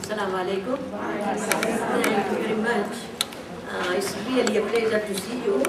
Assalamu alaikum. Thank you very much. It's really a pleasure to see you.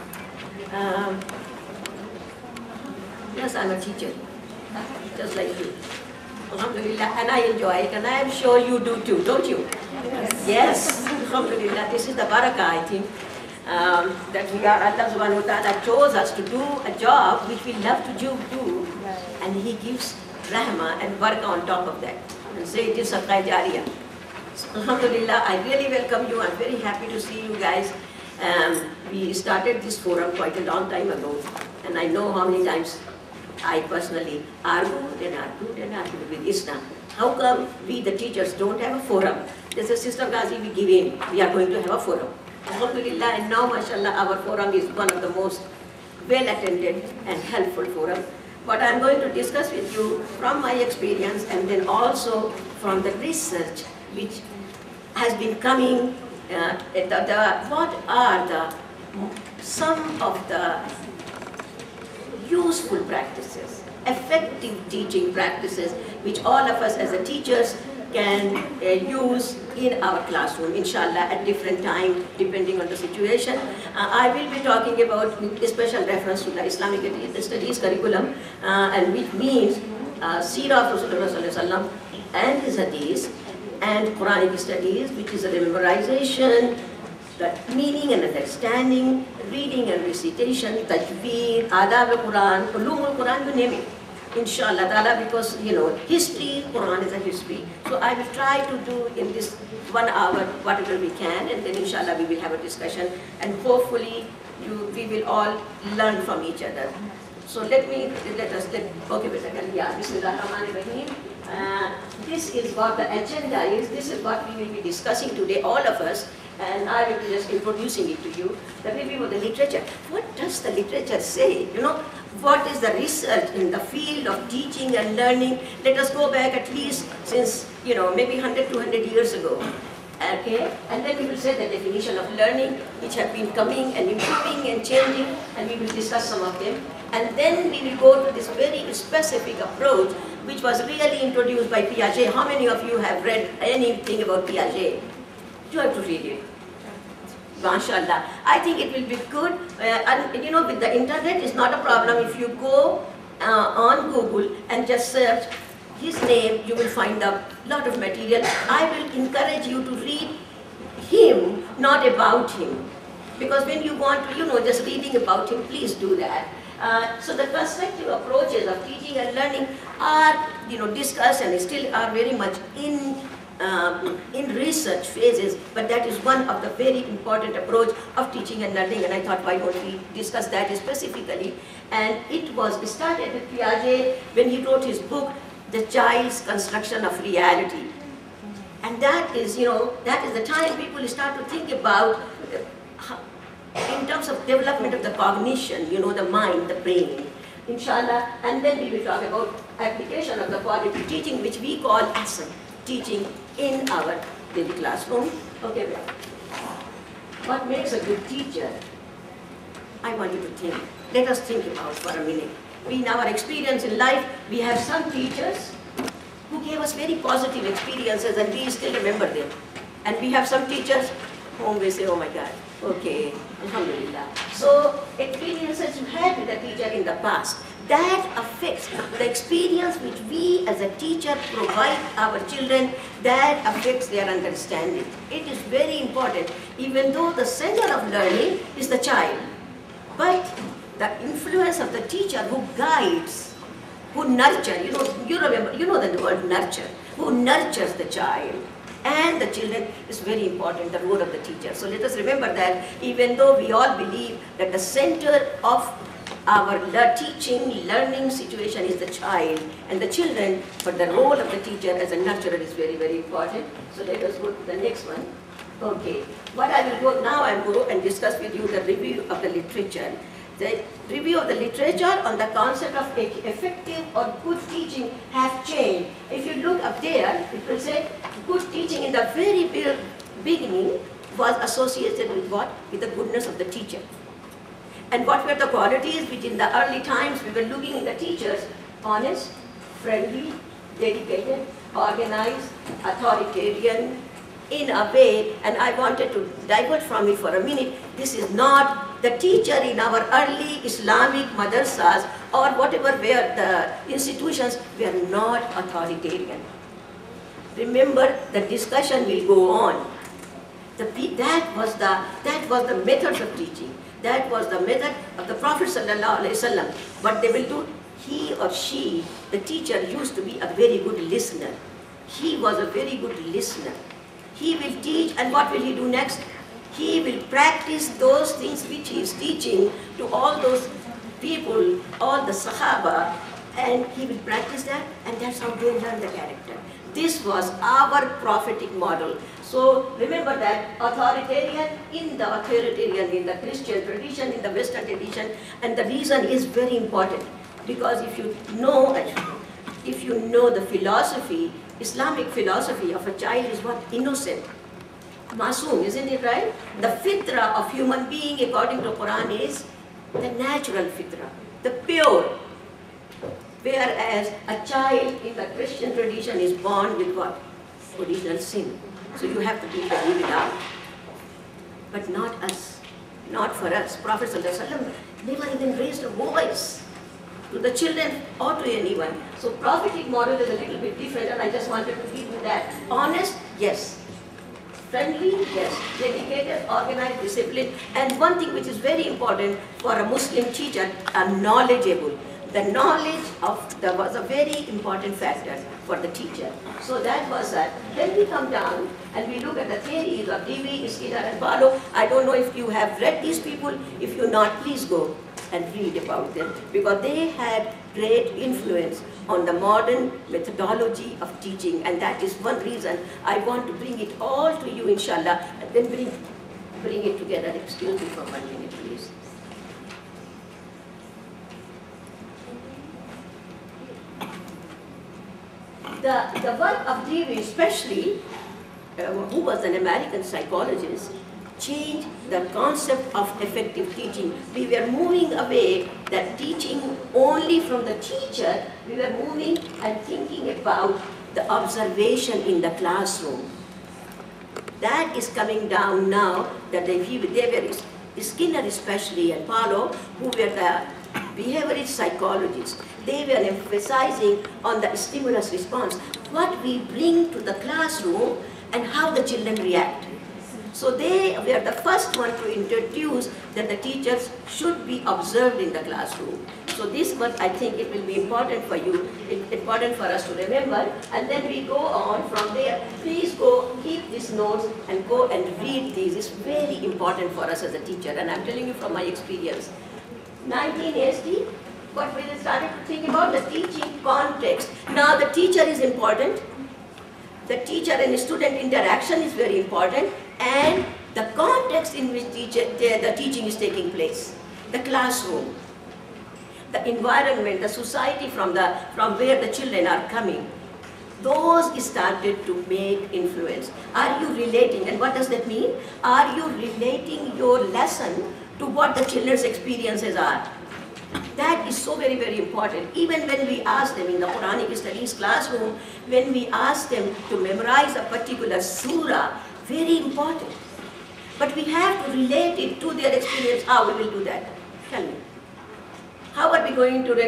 Yes, I'm a teacher, just like you. Alhamdulillah, and I enjoy it, and I am sure you do too, don't you? Yes, Alhamdulillah, this is the barakah, I think, that we are, Allah subhanahu wa ta'ala chose us to do a job which we love to do, and He gives rahmah and barakah on top of that. And say it is sadaqah jariyah. So, Alhamdulillah, I really welcome you. I'm very happy to see you guys. We started this forum quite a long time ago, and I know how many times I personally argued with Islam. How come we, the teachers, don't have a forum? There's a Sister Ghazi we give in. We are going to have a forum. Alhamdulillah, and now, mashallah, our forum is one of the most well-attended and helpful forum. But I'm going to discuss with you from my experience and then also from the research which has been coming, what are some of the useful practices, effective teaching practices, which all of us as a teachers can use in our classroom, inshallah, at different time, depending on the situation. I will be talking about a special reference to the Islamic studies curriculum, and which means Seerah of Rasulullah and his hadith, and Quranic studies, which is a memorization, the meaning and understanding, reading and recitation, tajweed, adab al-Quran, ulum al-Quran, you name it. Inshallah ta'ala, because you know, history, Quran is a history. So I will try to do in this 1 hour whatever we can, and then inshallah we will have a discussion, and hopefully we will all learn from each other. So okay, Bismillahirrahmanirrahim. This is what the agenda is, this is what we will be discussing today, all of us, and I will be just introducing it to you. The review of the literature. What does the literature say? You know, what is the research in the field of teaching and learning? Let us go back at least since, you know, maybe 100, 200 years ago. Okay, and then we will say the definition of learning, which have been coming and improving and changing, and we will discuss some of them. And then we will go to this very specific approach, which was really introduced by Piaget. How many of you have read anything about Piaget? You have to read it. MashaAllah. I think it will be good. And you know, with the internet, it's not a problem. If you go on Google and just search his name, you will find a lot of material. I will encourage you to read him, not about him. Because when you want to, you know, just reading about him, please do that. So the constructive approaches of teaching and learning are, you know, discussed and still are very much in research phases, but that is one of the very important approach of teaching and learning, and I thought why don't we discuss that specifically. And it was started with Piaget when he wrote his book, The Child's Construction of Reality. And that is, you know, that is the time people start to think about in terms of development of the cognition, you know, the mind, the brain, inshallah. And then we will talk about application of the quality teaching, which we call ASM, teaching in our daily classroom. Okay, well, what makes a good teacher? I want you to think. Let us think about for a minute. In our experience in life, we have some teachers who gave us very positive experiences and we still remember them. And we have some teachers whom we say, oh my God, okay, Alhamdulillah. So experiences you had with the teacher in the past, that affects the experience which we as a teacher provide our children, that affects their understanding. It is very important, even though the center of learning is the child. But the influence of the teacher who guides, who nurtures, you know the word nurture, who nurtures the child and the children is very important, the role of the teacher. So let us remember that even though we all believe that the center of our teaching, learning situation is the child and the children, but the role of the teacher as a nurturer is very, very important. So let us go to the next one. Okay, what I will go now, I will go and discuss with you the review of the literature. The review of the literature on the concept of effective or good teaching have changed. If you look up there, it will say good teaching in the very beginning was associated with what? With the goodness of the teacher. And what were the qualities which in the early times we were looking in the teachers? Honest, friendly, dedicated, organized, authoritarian, in a way, and I wanted to divert from it for a minute. This is not the teacher in our early Islamic madrasas or whatever were the institutions were not authoritarian. Remember, the discussion will go on. That was the method of teaching. That was the method of the Prophet ﷺ. What they will do, he or she, the teacher, used to be a very good listener. He was a very good listener. He will teach, and what will he do next? He will practice those things which he is teaching to all those people, all the Sahaba, and he will practice that, and that's how they learn the character. This was our prophetic model. So remember that authoritarian in the Christian tradition, in the Western tradition, and the reason is very important, because if you know the philosophy, Islamic philosophy of a child is what? Innocent. Masoom, isn't it right? The fitra of human being according to Quran is the natural fitra, the pure. Whereas a child in the Christian tradition is born with what? Original sin. So you have to leave it out. But not us. Not for us. Prophet ﷺ never even raised a voice to the children or to anyone. So prophetic model is a little bit different, and I just wanted to give you that. Honest, yes. Friendly, yes. Dedicated, organized, disciplined. And one thing which is very important for a Muslim teacher, knowledgeable. The knowledge was a very important factor for the teacher. So that was that. Then we come down and we look at the theories of Dewey, Skinner and Barlow. I don't know if you have read these people. If you're not, please go and read about them, because they had great influence on the modern methodology of teaching, and that is one reason I want to bring it all to you, inshallah, and then bring it together. Excuse me for 1 minute, please. The work of Dewey, especially, who was an American psychologist, changed the concept of effective teaching. We were moving away that teaching only from the teacher. We were moving and thinking about the observation in the classroom. That is coming down now, that they were, Skinner especially and Barlow, who were the behaviorist psychologists. They were emphasizing on the stimulus response, what we bring to the classroom and how the children react. So they were the first one to introduce that the teachers should be observed in the classroom. So this one, I think it will be important for you, important for us to remember. And then we go on from there. Please go, keep these notes and go and read these. It's very important for us as a teacher. And I'm telling you from my experience. 1980, what we started to think about the teaching context. Now the teacher is important. The teacher and student interaction is very important, and the context in which the teaching is taking place, the classroom, the environment, the society from where the children are coming, those started to make influence. Are you relating? And what does that mean? Are you relating your lesson to what the children's experiences are? That is so very, very important. Even when we ask them in the Quranic studies classroom, when we ask them to memorize a particular surah, very important. But we have to relate it to their experience. How we will do that? Tell me. How are we going to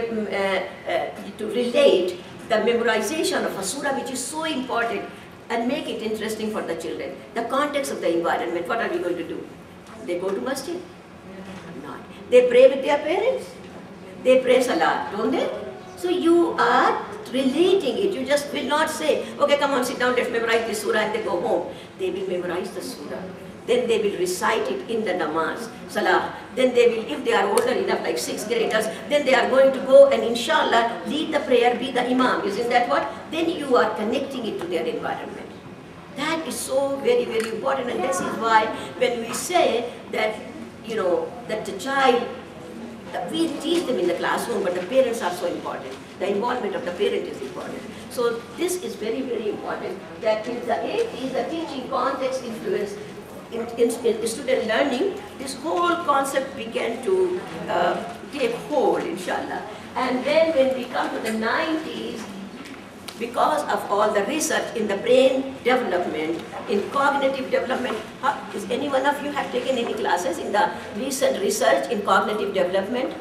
relate the memorization of a surah, which is so important, and make it interesting for the children? The context of the environment, what are we going to do? They go to masjid? Not. They pray with their parents? They pray salah, don't they? So you are relating it. You just will not say, okay, come on, sit down, let's memorize this surah, and they go home. They will memorize the surah. Then they will recite it in the namaz, salah. Then they will, if they are older enough, like 6th graders, then they are going to go and inshallah lead the prayer, be the imam. Isn't that what? Then you are connecting it to their environment. That is so very, very important, and this is why when we say that, you know, that the child, we teach them in the classroom, but the parents are so important. The involvement of the parent is important. So this is very, very important, that in the 80s, the teaching context influence in student learning, this whole concept began to take hold, inshallah. And then when we come to the 90s, because of all the research in the brain development, in cognitive development. Is any one of you have taken any classes in the recent research in cognitive development?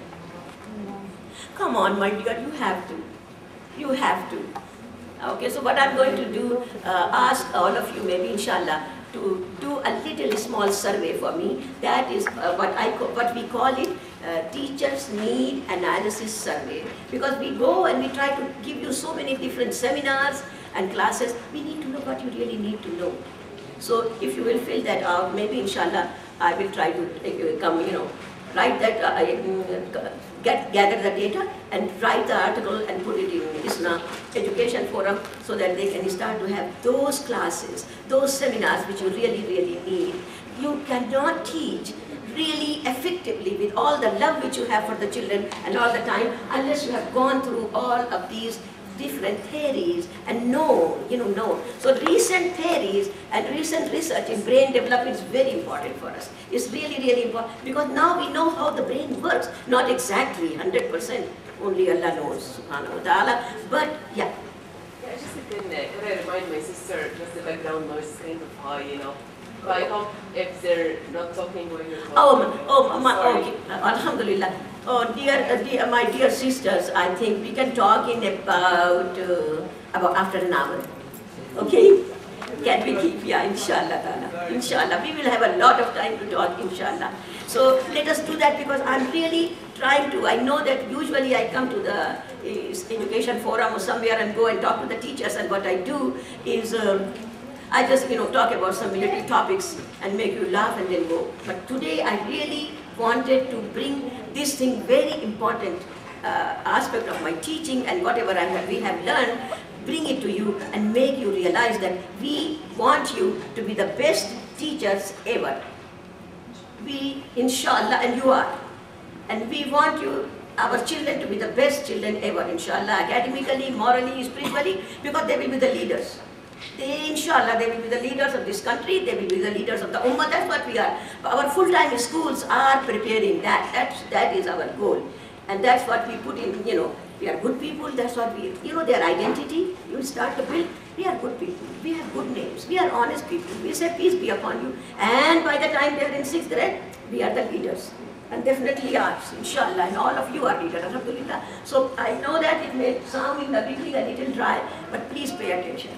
Come on, my dear, you have to. You have to. Okay, so what I'm going to do, ask all of you, maybe inshallah, to do a little small survey for me. That is what we call it, teachers need analysis survey. Because we go and we try to give you so many different seminars and classes, we need to know what you really need to know. So if you will fill that out, maybe inshallah, I will try to come, write that, gather the data and write the article and put it in ISNA Education Forum so that they can start to have those classes, those seminars which you really, really need. You cannot teach really effectively with all the love which you have for the children and all the time unless you have gone through all of these different theories and know. So recent theories and recent research in brain development is very important for us. It's really, really important because now we know how the brain works. Not exactly 100%, only Allah knows, subhanahu wa ta'ala, but yeah. Yeah, just can I remind my sister, just the background noise is kind of high, So I hope if they're not talking when you're talking. Okay. Alhamdulillah. Oh, my dear sisters, I think we can talk in about after an hour. Okay? Can we keep? Yeah, inshallah ta'ala. Inshallah. We will have a lot of time to talk, inshallah. So let us do that because I'm really trying to. I know that usually I come to the education forum or somewhere and go and talk to the teachers, and what I do is I just talk about some little topics and make you laugh and then go. But today I really wanted to bring this thing, very important aspect of my teaching and whatever we have learned, bring it to you and make you realize that we want you to be the best teachers ever. We, inshallah, and you are. And we want you, our children, to be the best children ever, inshallah, academically, morally, spiritually, because they will be the leaders. Inshallah, they will be the leaders of this country, they will be the leaders of the Ummah, that's what we are. Our full-time schools are preparing that. That is our goal. And that's what we put in, we are good people, that's what we, their identity, you start to build, we are good people, we have good names, we are honest people, we say peace be upon you. And by the time they are in 6th grade, we are the leaders. And definitely ours, inshallah, and all of you are leaders, alhamdulillah. So I know that it may sound in the beginning a little dry, but please pay attention.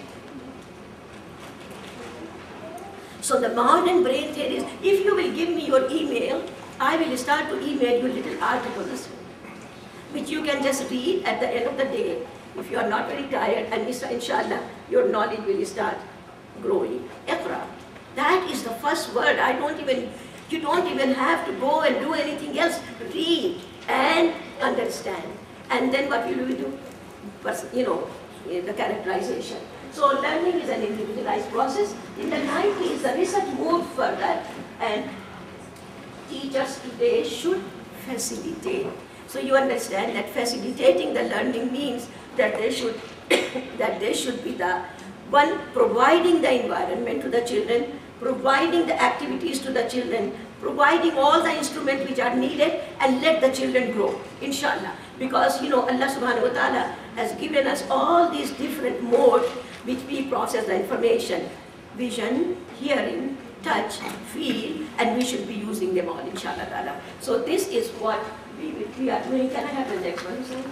So the modern brain theories, if you will give me your email, I will start to email you little articles, which you can just read at the end of the day. If you are not very tired, and inshallah, your knowledge will start growing. Iqra. That is the first word. You don't even have to go and do anything else. Read and understand. And then what will we do? The characterization. So learning is an individualized process. In the 90s, the research moved further, and teachers today should facilitate. So you understand that facilitating the learning means that they should be the one providing the environment to the children, providing the activities to the children, providing all the instruments which are needed, and let the children grow, inshallah. Because Allah subhanahu wa ta'ala has given us all these different modes which we process the information: vision, hearing, touch, feel, and we should be using them all, inshallah ta'ala. So this is what we are doing. Can I have the next one, sir?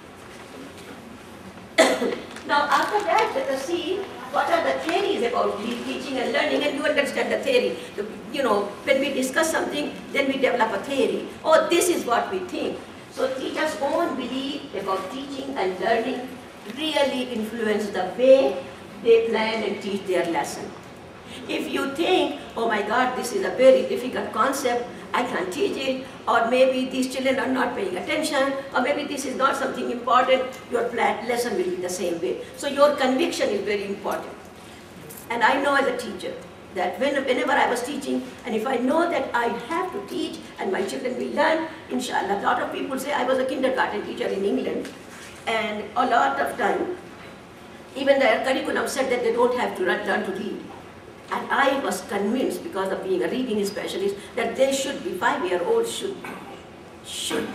Now after that, let us see what are the theories about teaching and learning, and you understand the theory. When we discuss something, then we develop a theory. Oh, this is what we think. So teachers' own belief about teaching and learning really influence the way they plan and teach their lesson. If you think, oh my God, this is a very difficult concept, I can't teach it, or maybe these children are not paying attention, or maybe this is not something important, your lesson will be the same way. So your conviction is very important. And I know as a teacher that whenever I was teaching, and if I know that I have to teach and my children will learn, inshallah. A lot of people say I was a kindergarten teacher in England, and a lot of time, even the curriculum said that they don't have to learn to read. And I was convinced, because of being a reading specialist, that they should be, 5-year-olds should be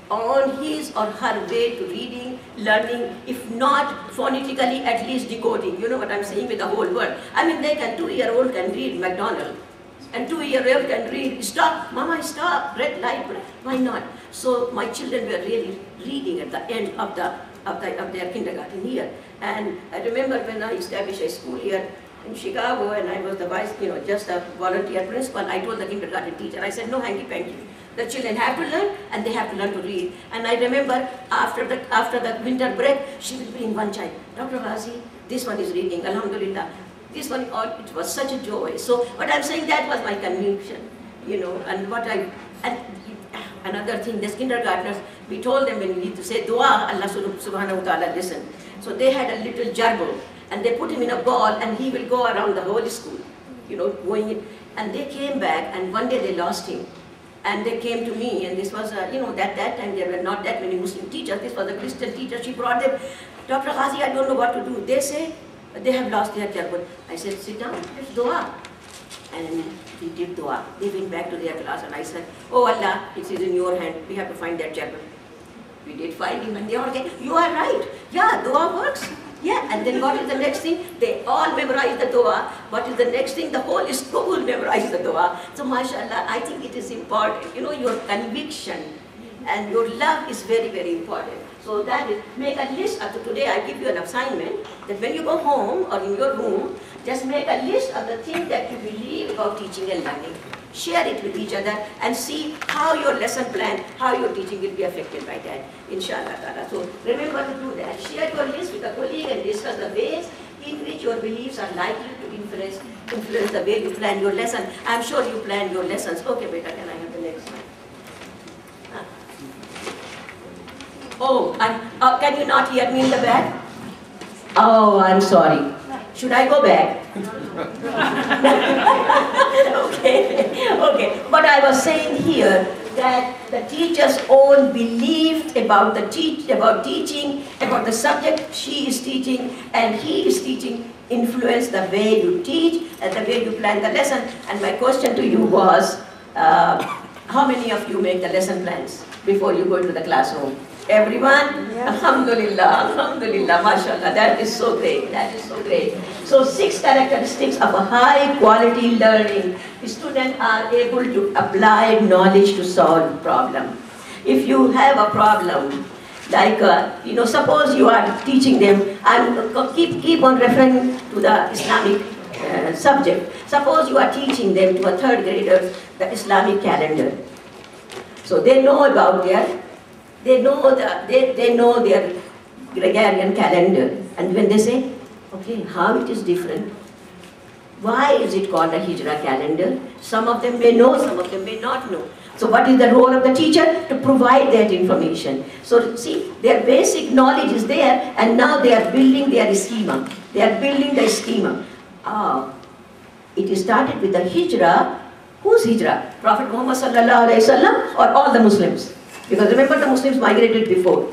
on his or her way to reading, learning, if not phonetically, at least decoding. You know what I'm saying with the whole word. I mean, they can, 2-year-old can read McDonald, and 2-year-old can read, stop, mama, stop, red light, why not? So my children were really reading at the end of their kindergarten year. And I remember when I established a school here in Chicago, and I was the vice, just a volunteer principal, I told the kindergarten teacher, I said, no hanky-panky. The children have to learn, and they have to learn to read. And I remember after the winter break, she will bring one child, Dr. Ghazi, this one is reading, alhamdulillah. This one, it was such a joy. So what I'm saying, that was my conviction, and another thing, these kindergartners, we told them when we need to say dua, Allah subhanahu wa ta'ala listen. So they had a little gerbil, and they put him in a ball, and he will go around the whole school, going in. And they came back, and one day they lost him. And they came to me, and this was, that time there were not that many Muslim teachers. This was a Christian teacher. She brought them, Dr. Ghazi, I don't know what to do. They say, they have lost their gerbil. I said, sit down, it's dua. And we did dua. They went back to their class, and I said, oh Allah, it is in your hand. We have to find that gerbil. We did find him, and they all came, you are right. Yeah, dua works. Yeah, and then what is the next thing? They all memorize the dua. What is the next thing? The whole school memorize the dua. So mashallah, I think it is important. Your conviction and your love is very, very important. So that is, make a list. Today I give you an assignment that when you go home or in your room, just make a list of the things that you believe about teaching and learning. Share it with each other and see how your lesson plan, how your teaching will be affected by that, inshallah ta'ala. So remember to do that. Share your list with a colleague and discuss the ways in which your beliefs are likely to influence the way you plan your lesson. I'm sure you plan your lessons. Okay, beta, can I have the next one? Oh, can you not hear me in the back? Oh, I'm sorry. Should I go back? Okay. But I was saying here that the teacher's own belief about teaching, about the subject she is teaching and he is teaching, influence the way you teach and the way you plan the lesson. And my question to you was, how many of you make the lesson plans before you go into the classroom? Everyone? Yeah. Alhamdulillah, mashallah, that is so great, So 6 characteristics of a high quality learning. Students are able to apply knowledge to solve problem. If you have a problem, like, suppose you are teaching them, and keep on referring to the Islamic subject. Suppose you are teaching them to a 3rd grader the Islamic calendar. So they know about they know their Gregorian calendar, and when they say, okay, how it is different, why is it called a Hijra calendar? Some of them may know, some of them may not know. So what is the role of the teacher? To provide that information. So see, their basic knowledge is there, and now they are building their schema. They are building the schema. It started with the Hijra. Whose Hijra? Prophet Muhammad sallallahu alaihi wasallam or all the Muslims? Because remember, the Muslims migrated before.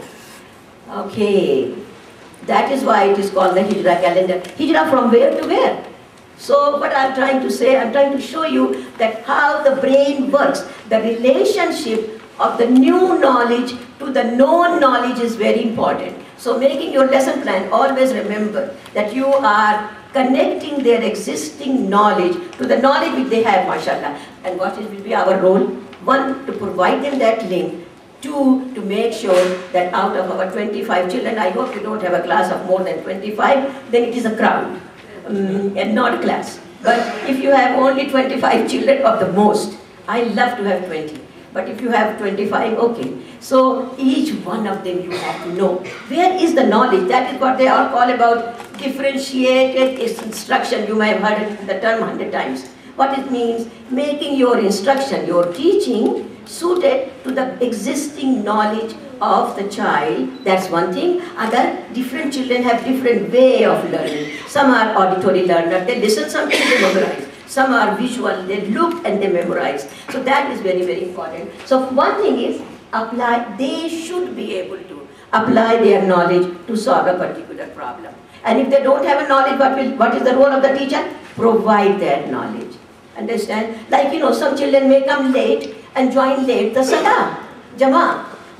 Okay, that is why it is called the Hijra calendar. Hijra from where to where? So what I'm trying to say, I'm trying to show you that how the brain works. The relationship of the new knowledge to the known knowledge is very important. So making your lesson plan, always remember that you are connecting their existing knowledge to the knowledge which they have, mashallah. And what will be our role? 1, to provide them that link. 2, to make sure that out of our 25 children, I hope you don't have a class of more than 25, then it is a crowd and not a class. But if you have only 25 children of the most, I love to have 20. But if you have 25, okay. So each one of them you have to know. Where is the knowledge? That is what they all call about differentiated instruction. You may have heard the term 100 times. What it means, making your instruction, your teaching, suited to the existing knowledge of the child. That's one thing. Other, different children have different way of learning. Some are auditory learners, they listen something, they memorize. Some are visual, they look and they memorize. So that is very, very important. So one thing is, they should be able to apply their knowledge to solve a particular problem. And if they don't have a knowledge, what is the role of the teacher? Provide that knowledge. Understand? Like, some children may come late and join late the Salah, Jama'ah.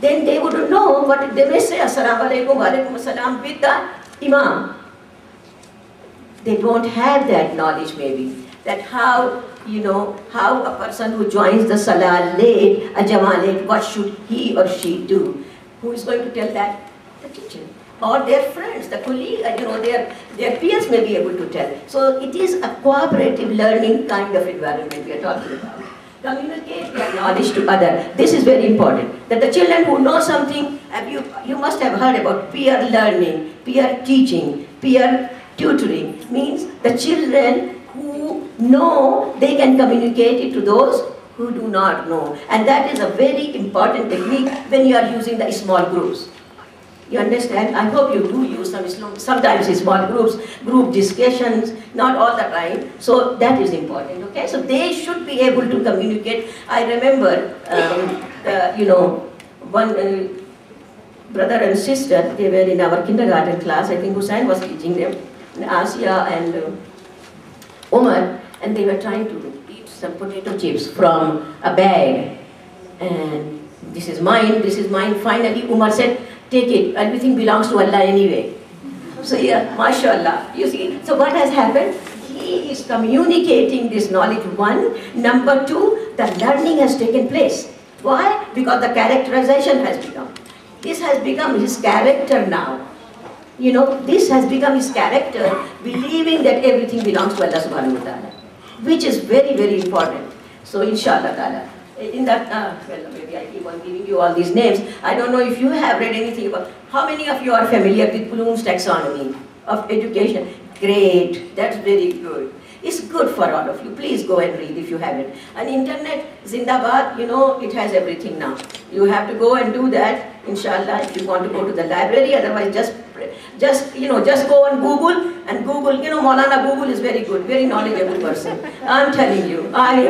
then they wouldn't know what they may say, Assalamu alaikum, wa alaikum assalam, with the Imam. They don't have that knowledge maybe, that how, how a person who joins the Salah late, a Jama'ah late, what should he or she do? Who is going to tell that? The teacher. Or their friends, the colleague, their peers may be able to tell. So it is a cooperative learning kind of environment we are talking about. Communicate their knowledge to others. This is very important. That the children who know something, you must have heard about peer learning, peer teaching, peer tutoring. Means the children who know, they can communicate it to those who do not know. And that is a very important technique when you are using the small groups. You understand? I hope you do use sometimes small groups, group discussions, not all the time. So that is important, okay? So they should be able to communicate. I remember, one brother and sister, they were in our kindergarten class. I think Hussain was teaching them, Asia and Umar, and they were trying to eat some potato chips from a bag. And this is mine, this is mine. Finally, Umar said, take it, everything belongs to Allah anyway. So yeah, mashallah, you see. So what has happened? He is communicating this knowledge, one. Number two, the learning has taken place. Why? Because the characterization has become. This has become his character now. This has become his character, believing that everything belongs to Allah subhanahu wa ta'ala, which is very, very important. So inshallah ta'ala. In that, well, maybe I keep on giving you all these names. I don't know if you have read anything about, how many of you are familiar with Bloom's taxonomy of education? Great, that's very good. It's good for all of you. Please go and read if you haven't. And internet, Zindabad, it has everything now. You have to go and do that, inshallah, if you want to go to the library. Otherwise, just go on Google and Google. Maulana Google is very good, very knowledgeable person. I'm telling you,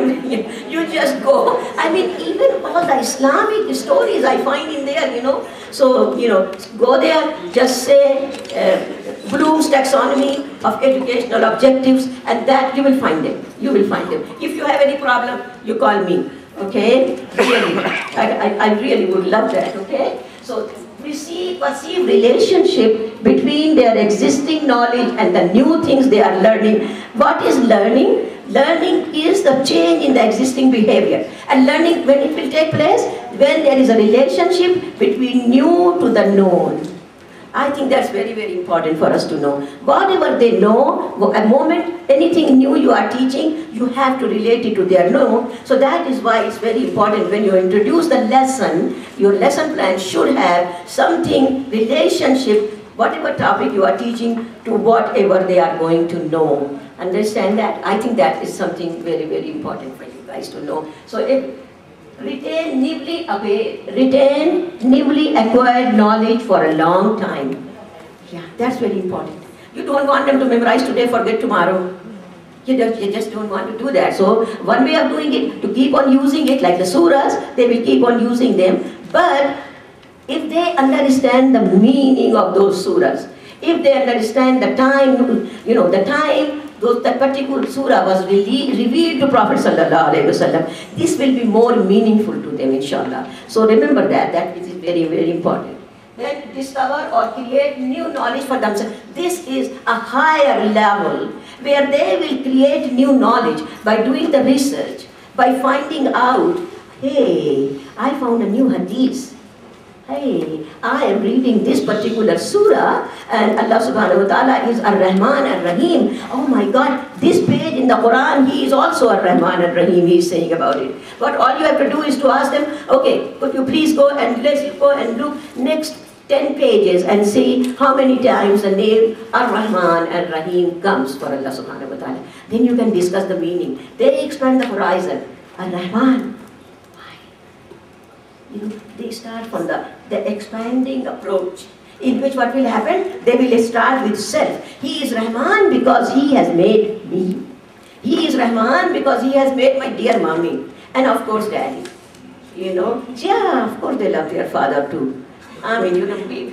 you just go. I mean, even all the Islamic stories I find in there, So, go there, just say Bloom's taxonomy of educational objectives, and that you will find them. You will find them. If you have any problem, you call me. Okay? Really, I really would love that. Okay? So, perceive relationship between their existing knowledge and the new things they are learning. What is learning? Learning is the change in the existing behavior. And learning, when it will take place, when there is a relationship between new to the known. I think that's very, very important for us to know. Whatever they know, a moment, anything new you are teaching, you have to relate it to their know. So that is why it's very important when you introduce the lesson, your lesson plan should have something, relationship, whatever topic you are teaching to whatever they are going to know. Understand that? I think that is something very, very important for you guys to know. So retain newly acquired knowledge for a long time. Yeah, that's very important. You don't want them to memorize today, forget tomorrow. You just don't want to do that. So one way of doing it, to keep on using it, like the surahs, they will keep on using them. But if they understand the meaning of those surahs, if they understand the time, that particular surah was revealed to Prophet Sallallahu Alaihi Wasallam, this will be more meaningful to them, inshallah. So remember that is very, very important. Then discover or create new knowledge for themselves. This is a higher level where they will create new knowledge by doing the research, by finding out, hey, I found a new hadith. Hey, I am reading this particular surah and Allah subhanahu wa ta'ala is Ar-Rahman Ar-Rahim. Oh my God, this page in the Quran, he is also Ar-Rahman Ar-Rahim, he is saying about it. But all you have to do is to ask them, okay, could you please go and let's go and look next 10 pages and see how many times the name Ar-Rahman Ar-Rahim comes for Allah subhanahu wa ta'ala. Then you can discuss the meaning. They expand the horizon. Ar-Rahman. They start from the expanding approach, in which what will happen? They will start with self. He is Rahman because he has made me. He is Rahman because he has made my dear mommy. And of course daddy. Yeah, of course they love their father too. I mean,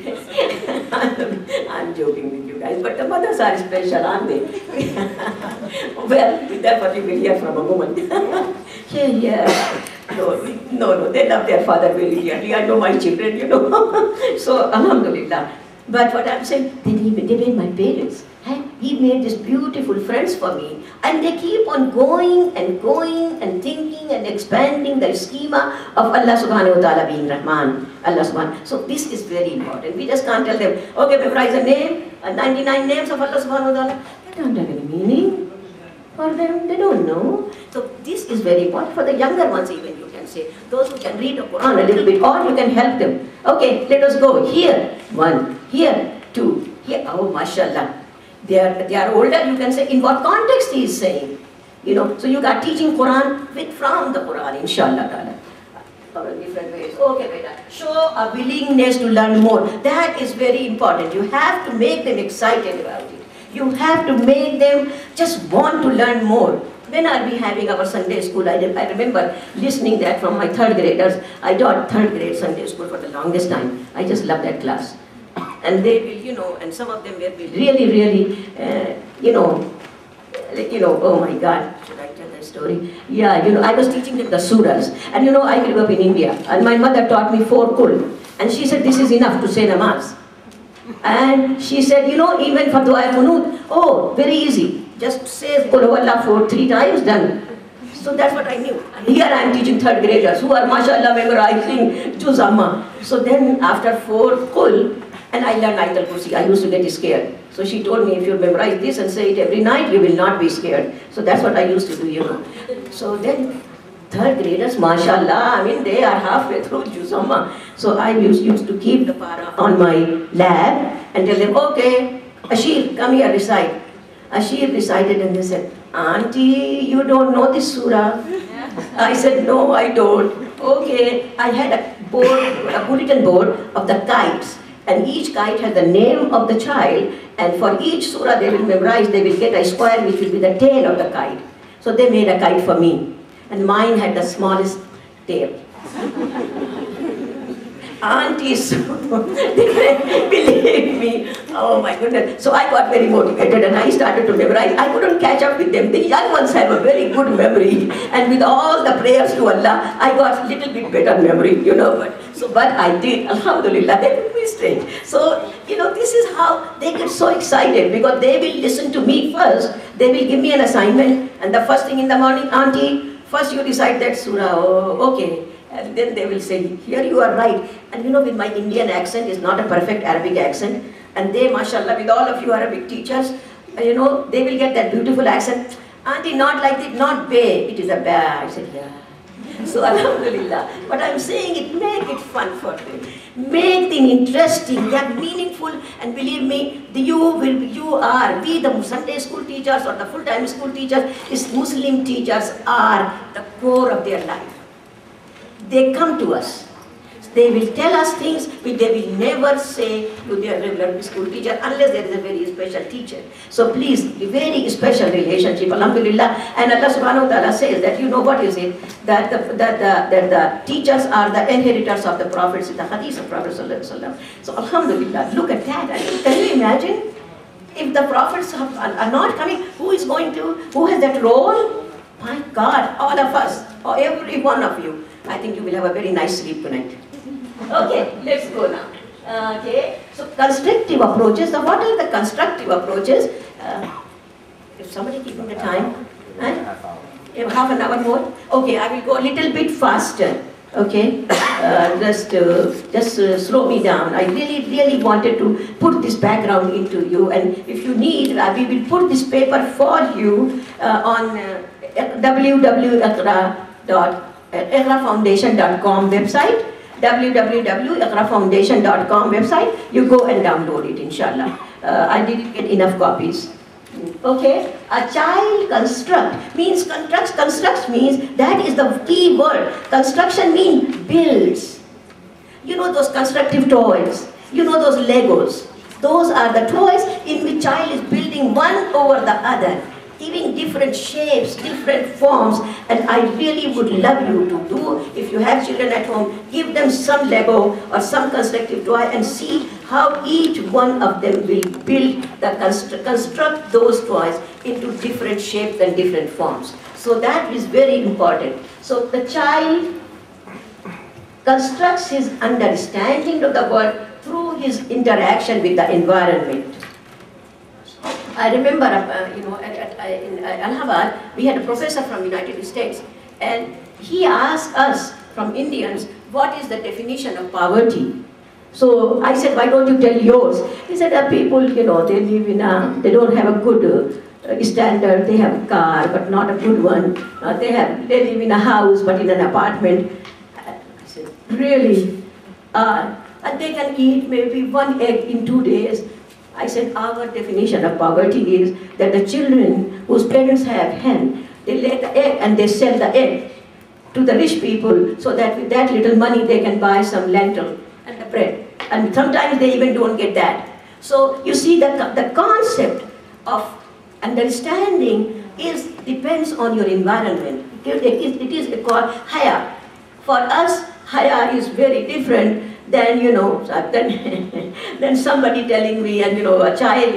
I'm joking with you guys, but the mothers are special, aren't they? Well, that's what you will hear from a woman. Yeah. No, they love their father very dearly. I know my children, you know. So, alhamdulillah. But what I'm saying, they made my parents. He made these beautiful friends for me. And they keep on going and thinking and expanding the schema of Allah subhanahu wa ta'ala being Rahman. Allah subhanahu. So this is very important. We just can't tell them, okay, memorize a name, 99 names of Allah subhanahu wa ta'ala. They don't have any meaning for them. They don't know. So this is very important for the younger ones even, you can say. Those who can read the Quran a little bit, or you can help them. Okay, let us go. Here, 1. Here, 2. Here, oh, mashallah. They are older, you can say, in what context he is saying. You know, so you got teaching Quran from the Quran, inshallah ta'ala. Different ways. Okay, beta. Show a willingness to learn more. That is very important. You have to make them excited about it. You have to make them just want to learn more. When are we having our Sunday school? I remember listening that from my 3rd graders. I taught 3rd grade Sunday school for the longest time. I just love that class. And they will, you know, and some of them will be really, oh my God, should I tell that story? Yeah, you know, I was teaching them the surahs. And you know, I grew up in India. And my mother taught me 4 kul. And she said, this is enough to say namaz. And she said, you know, even for dua qunut, oh, very easy. Just say Qul Huwallahu 3 times, done. So that's what I knew. And here I am teaching 3rd graders who are, mashallah, memorizing Juz Amma. So then after 4 kul, and I learned Ayatul Kursi. I used to get scared. So she told me, if you memorize this and say it every night, you will not be scared. So that's what I used to do, you know. So then 3rd graders, mashallah, I mean, they are halfway through Juz Amma. So I used to keep the para on my lap and tell them, okay, Ashir, come here, recite. Ashir recited and they said, Auntie, you don't know this surah? I said, no, I don't. Okay, I had a bulletin board of the kites. And each kite has the name of the child, and for each surah they will memorize, they will get a square which will be the tail of the kite. So they made a kite for me, and mine had the smallest tail. Aunties, believe me, oh my goodness. So I got very motivated and I started to memorize. I couldn't catch up with them. The young ones have a very good memory, and with all the prayers to Allah, I got a little bit better memory, you know. But I did, alhamdulillah, they put me straight. So, you know, this is how they get so excited, because they will listen to me first. They will give me an assignment, and the first thing in the morning, Auntie, first you recite that surah, oh, okay. And then they will say, here you are right. And you know, with my Indian accent, it's not a perfect Arabic accent. And they, mashallah, with all of you Arabic teachers, you know, they will get that beautiful accent. Auntie, not like this, not bay, it is a ba. I said, yeah. So alhamdulillah. But I'm saying it, make it fun for them. Make them interesting, they are meaningful, and believe me, we the Sunday school teachers or the full-time school teachers, is Muslim teachers are the core of their life. They come to us. They will tell us things which they will never say to their regular school teacher unless there is a very special teacher. So please, a very special relationship, alhamdulillah. And Allah subhanahu wa ta'ala says that, you know what is it? That the teachers are the inheritors of the prophets, in the hadith of Prophet sallallahu alaihi wasallam. So alhamdulillah, look at that. Can you imagine? If the prophets are not coming, who has that role? My God, all of us, or every one of you. I think you will have a very nice sleep tonight. Okay, let's go now. Okay, so constructive approaches. So what are the constructive approaches? If somebody keeping the time, half an hour more. Okay, I will go a little bit faster. Okay, just slow me down. I really wanted to put this background into you, and if you need, we will put this paper for you on www.iqrafoundation.com website. www.iqrafoundation.com website. You go and download it, inshallah. I didn't get enough copies. Okay, a child constructs means that is the key word. Construction means builds. You know those constructive toys, you know those Legos. Those are the toys in which child is building one over the other, giving different shapes, different forms. And I really would love you to do, if you have children at home, give them some Lego or some constructive toy and see how each one of them will build, construct those toys into different shapes and different forms. So that is very important. So the child constructs his understanding of the world through his interaction with the environment. I remember, in Allahabad, we had a professor from United States, and he asked us from Indians, what is the definition of poverty? So I said, why don't you tell yours? He said, people, they live in they don't have a good standard, they have a car, but not a good one. They live in a house, but in an apartment. I said, really? And they can eat maybe 1 egg in 2 days. I said, our definition of poverty is that the children whose parents have hen, they lay the egg and they sell the egg to the rich people so that with that little money they can buy some lentil and the bread. And sometimes they even don't get that. So you see that the concept of understanding depends on your environment. It is called haya. For us, haya is very different than, than somebody telling me, and a child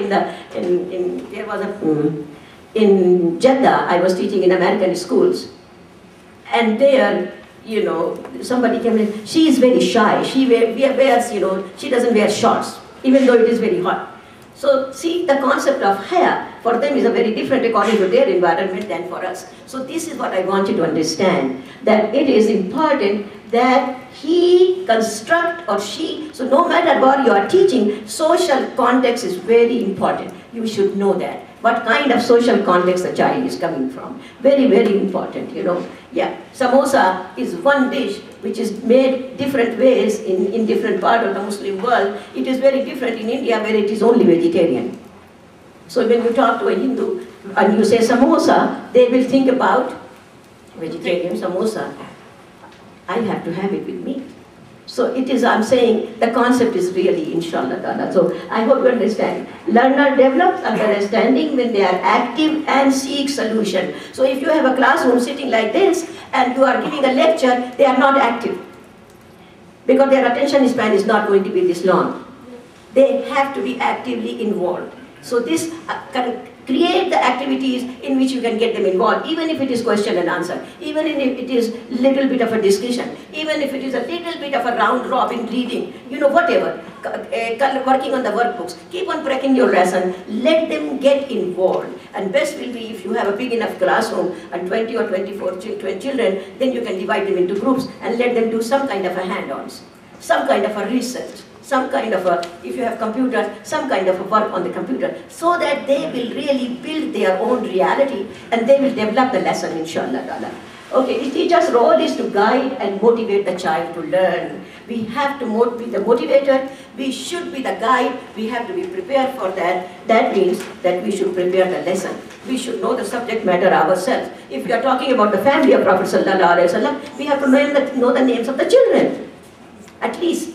in Jeddah, I was teaching in American schools, and there, somebody came in, she is very shy, she wears, she doesn't wear shorts, even though it is very hot. So see, the concept of haya for them is a very different according to their environment than for us. So this is what I want you to understand, that it is important that he construct or she, so no matter what you are teaching, social context is very important. You should know that. What kind of social context the child is coming from. Very, very important, Yeah, samosa is one dish which is made different ways in different parts of the Muslim world. It is very different in India where it is only vegetarian. So when you talk to a Hindu and you say samosa, they will think about vegetarian samosa. I have to have it with me. So it is, I'm saying, the concept is really, inshallah ta'ala. So I hope you understand. Learner develops understanding when they are active and seek solution. So if you have a classroom sitting like this and you are giving a lecture, they are not active. Because their attention span is not going to be this long. They have to be actively involved. So this can create the activities in which you can get them involved, even if it is question and answer, even if it is little bit of a discussion, even if it is a little bit of a round robin reading, whatever, working on the workbooks. Keep on breaking your lesson, let them get involved. And best will be if you have a big enough classroom and 20 or 24 children, then you can divide them into groups and let them do some kind of a hand-ons, some kind of a research, some kind of a, if you have computers, some kind of a work on the computer, so that they will really build their own reality and they will develop the lesson, inshallah ta'ala. Okay, the teacher's role is to guide and motivate the child to learn. We have to be the motivator, we should be the guide, we have to be prepared for that. That means that we should prepare the lesson. We should know the subject matter ourselves. If we are talking about the family of Prophet Sallallahu Alaihi Wasallam, we have to know the names of the children, at least.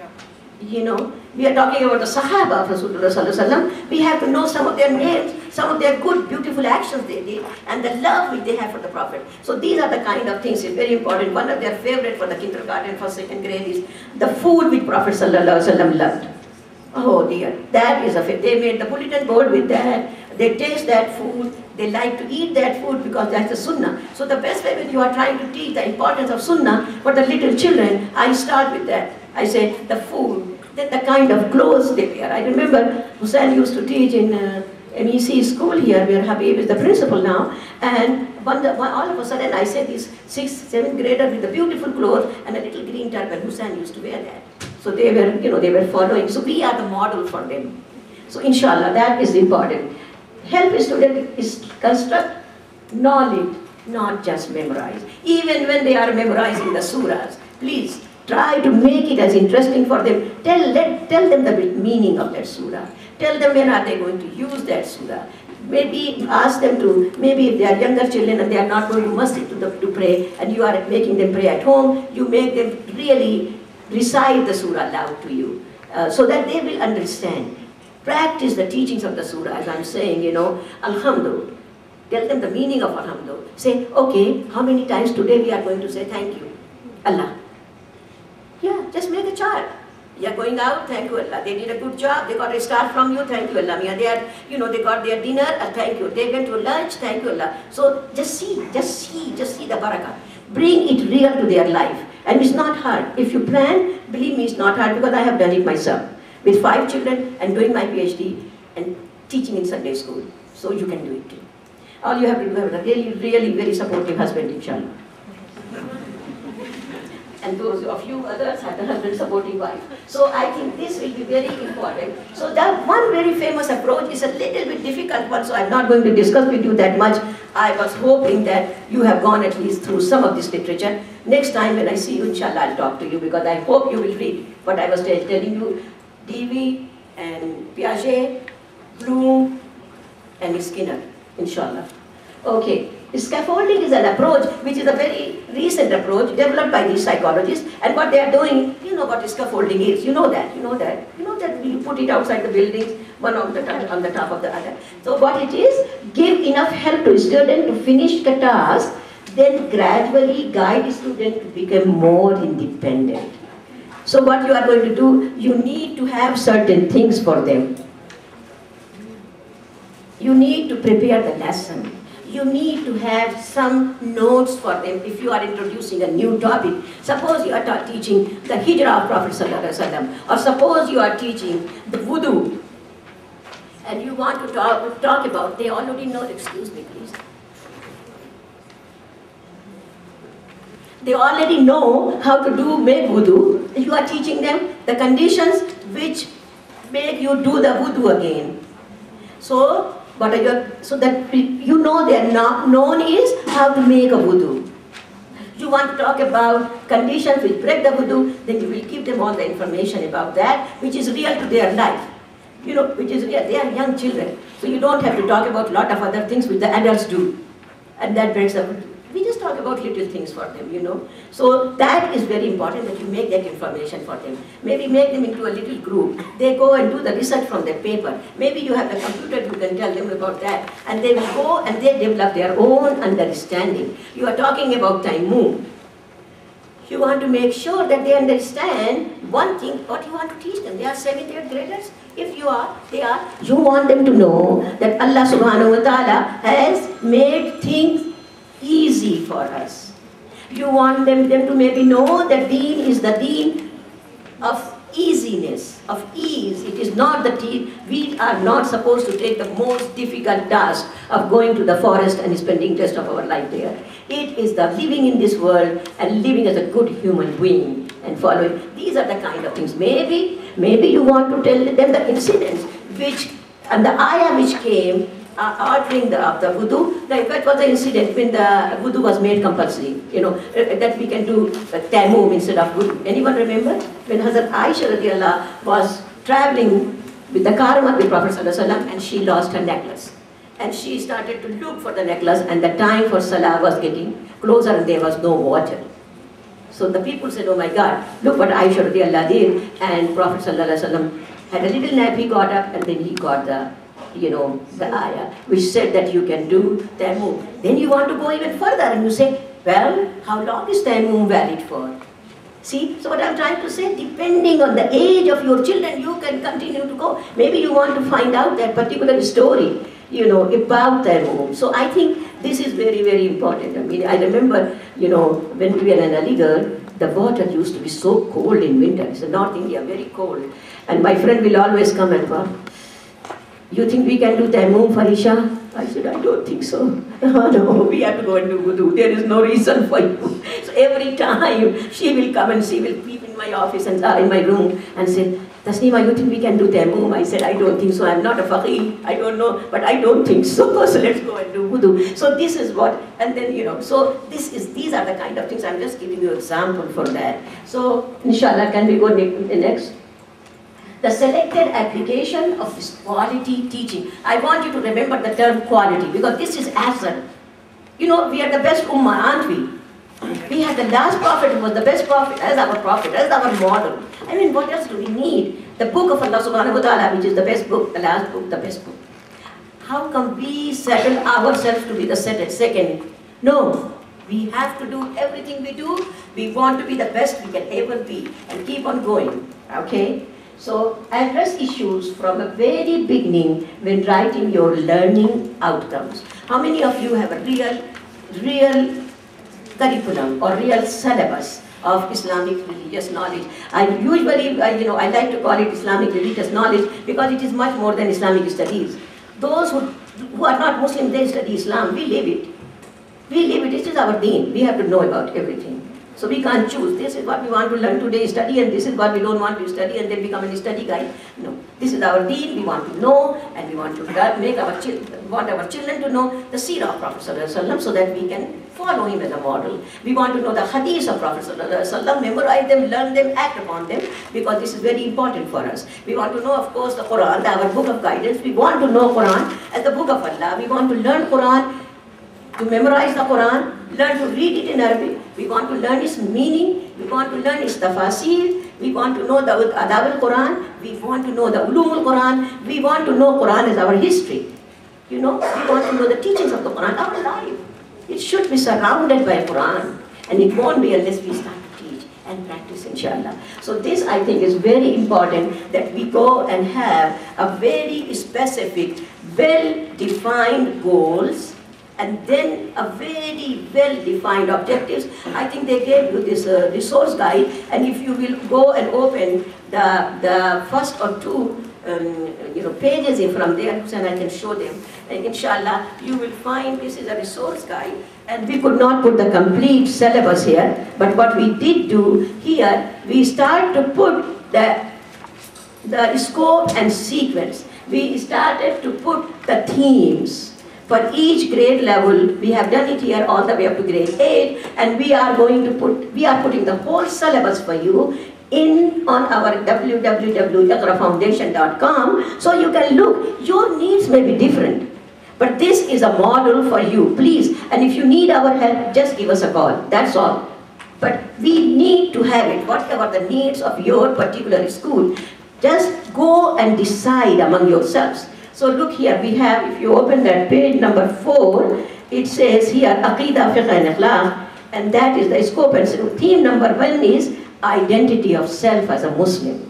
We are talking about the Sahaba of Rasulullah Sallallahu Alaihi Wasallam. We have to know some of their names, some of their good, beautiful actions they did, and the love which they have for the Prophet. So these are the kind of things, it's very important. One of their favorite for the kindergarten, for second grade is the food which Prophet Sallallahu Alaihi Wasallam loved. Oh dear, that is a favorite. They made the bulletin board with that. They taste that food. They like to eat that food because that's the sunnah. So the best way when you are trying to teach the importance of sunnah for the little children, I start with that. I say the food, then the kind of clothes they wear. I remember Hussain used to teach in MEC school here, where Habib is the principal now, and all of a sudden I said this 6th, 7th grader with the beautiful clothes and a little green turban. Hussain used to wear that. So they were, they were following. So we are the model for them. So inshallah, that is important. Help a student is construct knowledge, not just memorize. Even when they are memorizing the surahs, please try to make it as interesting for them. Tell them the meaning of that surah. Tell them when are they going to use that surah. Maybe ask them to, maybe if they are younger children and they are not going to masjid to pray, and you are making them pray at home, you make them really recite the surah aloud to you, so that they will understand. Practice the teachings of the surah, as I'm saying, Alhamdulillah. Tell them the meaning of Alhamdulillah. Say, okay, how many times today we are going to say thank you, Allah? Yeah, just make a chart. You are going out, thank you Allah. They did a good job, they got a star from you, thank you Allah. They are, they got their dinner, thank you. They went to lunch, thank you Allah. So just see the barakah. Bring it real to their life. And it's not hard. If you plan, believe me, it's not hard because I have done it myself. With 5 children and doing my PhD and teaching in Sunday school. So you can do it too. All you have to do is have a really, really very supportive husband, inshallah. And those of you others have the husband supporting wife. So I think this will be very important. So that one very famous approach is a little bit difficult one, so I'm not going to discuss with you that much. I was hoping that you have gone at least through some of this literature. Next time when I see you, inshallah, I'll talk to you because I hope you will read what I was telling you. Dewey and Piaget, Bloom and Skinner, inshallah. Okay. Scaffolding is an approach which is a very recent approach developed by these psychologists, and what they are doing, you know what scaffolding is, you know that you put it outside the buildings, one on the top of the other. So what it is, give enough help to a student to finish the task, then gradually guide the student to become more independent. So what you are going to do, you need to have certain things for them. You need to prepare the lesson. You need to have some notes for them if you are introducing a new topic. Suppose you are teaching the hijrah of Prophet ﷺ, or suppose you are teaching the wudu, and you want to talk about, they already know, excuse me please. They already know how to make wudu. You are teaching them the conditions which make you do the wudu again. So that you know they are not known is how to make a wudu. You want to talk about conditions which break the wudu, then you will give them all the information about that, which is real to their life. You know, which is real. They are young children, so you don't have to talk about a lot of other things which the adults do, and that breaks the wudu. We just talk about little things for them, you know. So that is very important that you make that information for them. Maybe make them into a little group. They go and do the research from their paper. Maybe you have the computer, you can tell them about that. And they will go and they develop their own understanding. You are talking about Tayammum. You want to make sure that they understand one thing, what you want to teach them. They are 7th, 8th graders. If you are, you want them to know that Allah subhanahu wa ta'ala has made things easy for us. You want them to maybe know that deen is the deen of easiness, of ease. It is not the deen. We are not supposed to take the most difficult task of going to the forest and spending rest of our life there. It is the living in this world and living as a good human being and following. These are the kind of things. Maybe you want to tell them the incidents and the ayah which came ordering the wudu. That was the incident when the wudu was made compulsory. You know, that we can do tayammum instead of wudu. Anyone remember? When Hazrat Aisha radiallahu was traveling with the caravan with Prophet ﷺ, and she lost her necklace. And she started to look for the necklace, and the time for salah was getting closer and there was no water. So the people said, oh my God, look what Aisha radiallahu did. And Prophet ﷺ had a little nap, he got up and then he got the ayah, which said that you can do tayammum. Then you want to go even further and you say, well, how long is tayammum valid for? See, so what I'm trying to say, depending on the age of your children, you can continue to go. Maybe you want to find out that particular story, about tayammum. So I think this is very, very important. I mean, I remember, when we were in Aligarh, the water used to be so cold in winter. It's in North India, very cold. And my friend will always come and go, you think we can do tayammum for Isha? I said, I don't think so. No, we have to go and do wudu. There is no reason for you. So every time she will come and she will peep in my office and in my room and say, Tasneema, you think we can do tayammum? I said, I don't think so. I'm not a faqih. I don't know, but I don't think so. So let's go and do wudu. So this is what, and then, so these are the kind of things. I'm just giving you an example for that. So, inshallah, can we go next? The selected application of this quality teaching. I want you to remember the term quality because this is asr. We are the best ummah, aren't we? We had the last prophet who was the best prophet, as our model. I mean, what else do we need? The book of Allah subhanahu wa ta'ala, which is the best book, the last book, the best book. How come we settle ourselves to be the second? No. We have to do everything we do. We want to be the best we can ever be and keep on going. Okay? So, address issues from the very beginning when writing your learning outcomes. How many of you have a real curriculum or real syllabus of Islamic religious knowledge. I usually, I like to call it Islamic religious knowledge because it is much more than Islamic studies. Those who are not Muslim, they study Islam. We live it. We live it. This is our deen. We have to know about everything. So we can't choose. This is what we want to learn today, study, and this is what we don't want to study, and then become a study guide. No. This is our deen. We want to know, and we want to make our children to know the seerah of Prophet ﷺ so that we can follow him as a model. We want to know the hadiths of Prophet ﷺ, memorize them, learn them, act upon them, because this is very important for us. We want to know, of course, the Quran, our book of guidance. We want to know Quran as the book of Allah. We want to learn Quran, to memorize the Quran, learn to read it in Arabic. We want to learn its meaning. We want to learn its tafasir. We want to know the adab al-Quran. We want to know the ulum al-Quran. We want to know Quran as our history. We want to know the teachings of the Quran, our life. It should be surrounded by Quran. And it won't be unless we start to teach and practice, inshallah. So this, I think, is very important, that we go and have a very specific, well-defined goals, and then a very well-defined objectives. I think they gave you this resource guide, and if you will go and open the first or two pages in from there, and I can show them, and inshallah you will find this is a resource guide, and we could not put the complete syllabus here, but what we did do here, we start to put the scope and sequence. We started to put the themes. For each grade level, we have done it here all the way up to grade 8, and we are putting the whole syllabus for you on our www.iqrafoundation.com, so you can look. Your needs may be different, but this is a model for you, please. And if you need our help, just give us a call, that's all. But we need to have it, whatever the needs of your particular school. Just go and decide among yourselves. So look here, we have, if you open that page number 4, it says here, Aqidah, Fiqh and Akhlaq, and that is the scope. And so theme number 1 is identity of self as a Muslim.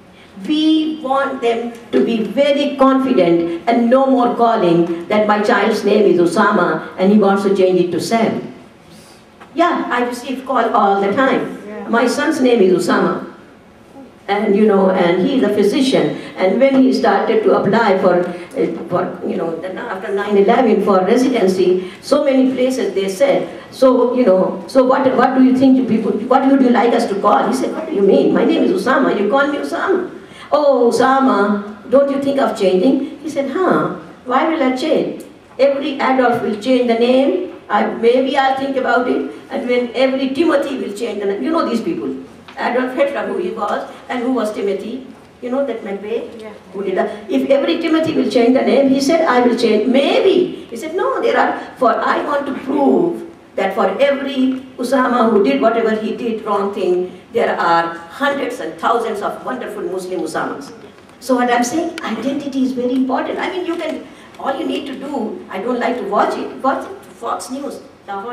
We want them to be very confident and no more calling that my child's name is Usama and he wants to change it to Sam. Yeah, I receive call all the time. Yeah. My son's name is Usama. And and he is a physician. And when he started to apply for after 9/11 for residency, so many places they said, so what do you think, people? What would you like us to call? He said, what do you mean? My name is Usama. You call me Usama? Oh, Usama, don't you think of changing? He said, why will I change? Every adult will change the name. Maybe I'll think about it. And when every Timothy will change the name. You know these people. Adolf Hitler, who he was, and who was Timothy. You know that McVeigh? Yeah. Who did that? If every Timothy will change the name, he said, I will change. Maybe. He said, no, I want to prove that for every Usama who did whatever he did wrong thing, there are hundreds and thousands of wonderful Muslim Usamas. So what I'm saying, identity is very important. I mean, all you need to do, I don't like to watch it, Fox News.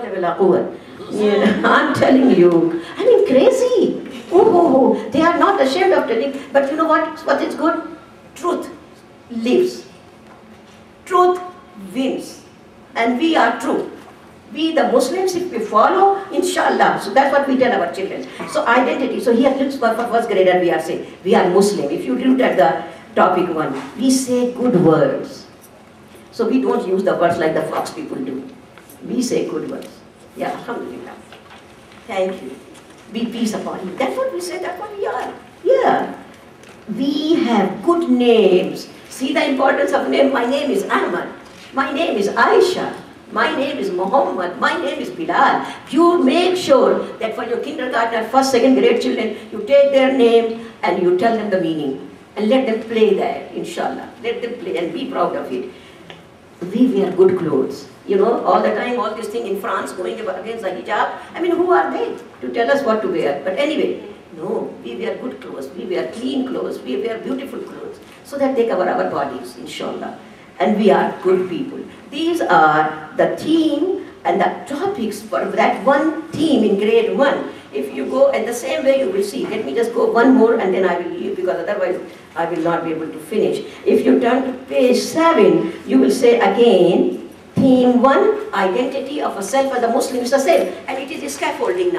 I'm telling you, I mean, crazy. They are not ashamed of telling. But you know what is good? Truth lives. Truth wins. And we are true. We, the Muslims, if we follow, inshallah. So that's what we tell our children. So identity. So here, let's for first grader, we are saying, we are Muslim. If you look at the topic 1, we say good words. So we don't use the words like the Fox people do. We say good words. Yeah, alhamdulillah. Thank you. Be peace upon you. That's what we say, that's what we are. Yeah. We have good names. See the importance of name. My name is Ahmad. My name is Aisha. My name is Muhammad. My name is Bilal. You make sure that for your kindergarten, first, second grade children, you take their name and you tell them the meaning. And let them play there, inshallah. Let them play and be proud of it. We wear good clothes. All the time, all this thing in France going against the hijab. I mean, who are they to tell us what to wear? But anyway, no, we wear good clothes, we wear clean clothes, we wear beautiful clothes, so that they cover our bodies, inshallah. And we are good people. These are the theme and the topics for that one theme in grade 1. If you go in the same way, you will see. Let me just go one more and then I will leave, because otherwise I will not be able to finish. If you turn to page 7, you will say again, Theme 1, identity of a self as a Muslim is the same. And it is scaffolding now.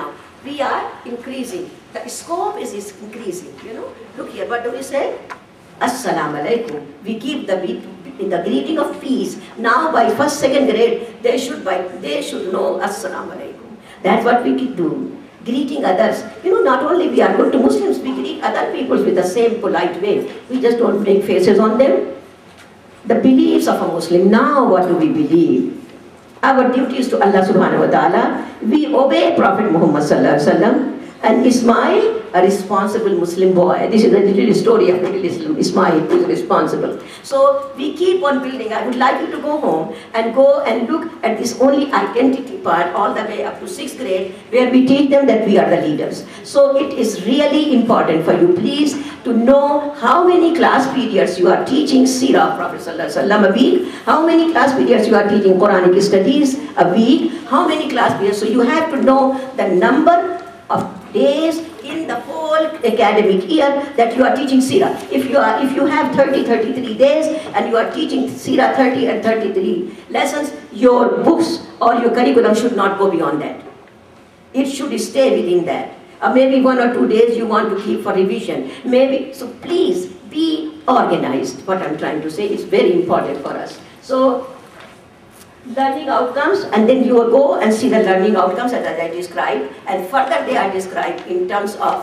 we are increasing. The scope is increasing, you know. Look here, what do we say? Assalamu alaikum. We give the greeting of peace. Now by first, second grade, they should know Assalamu alaikum. That's what we do. Greeting others. You know, not only we are good to Muslims, we greet other people with the same polite way. We just don't make faces on them. The beliefs of a Muslim. Now what do we believe? Our duty is to Allah subhanahu wa ta'ala. We obey Prophet Muhammad sallallahu alaihi wasallam. And Ismail, a responsible Muslim boy. This is a little story of Middle Islam. Ismail is responsible. So we keep on building. I would like you to go home and look at this only identity part all the way up to 6th grade, where we teach them that we are the leaders. So it is really important for you, please, to know how many class periods you are teaching Seerah of Prophet sallallahu alaihi wasallam a week, how many class periods you are teaching Quranic studies a week, how many class periods. So you have to know the number of days in the whole academic year that you are teaching Seerah. If you have 33 days and you are teaching Seerah 30 and 33 lessons, your books or your curriculum should not go beyond that. It should stay within that. Maybe 1 or 2 days you want to keep for revision. Maybe, so please be organized. What I'm trying to say is very important for us. So, learning outcomes, and then you will go and see the learning outcomes as I described, and further they are described in terms of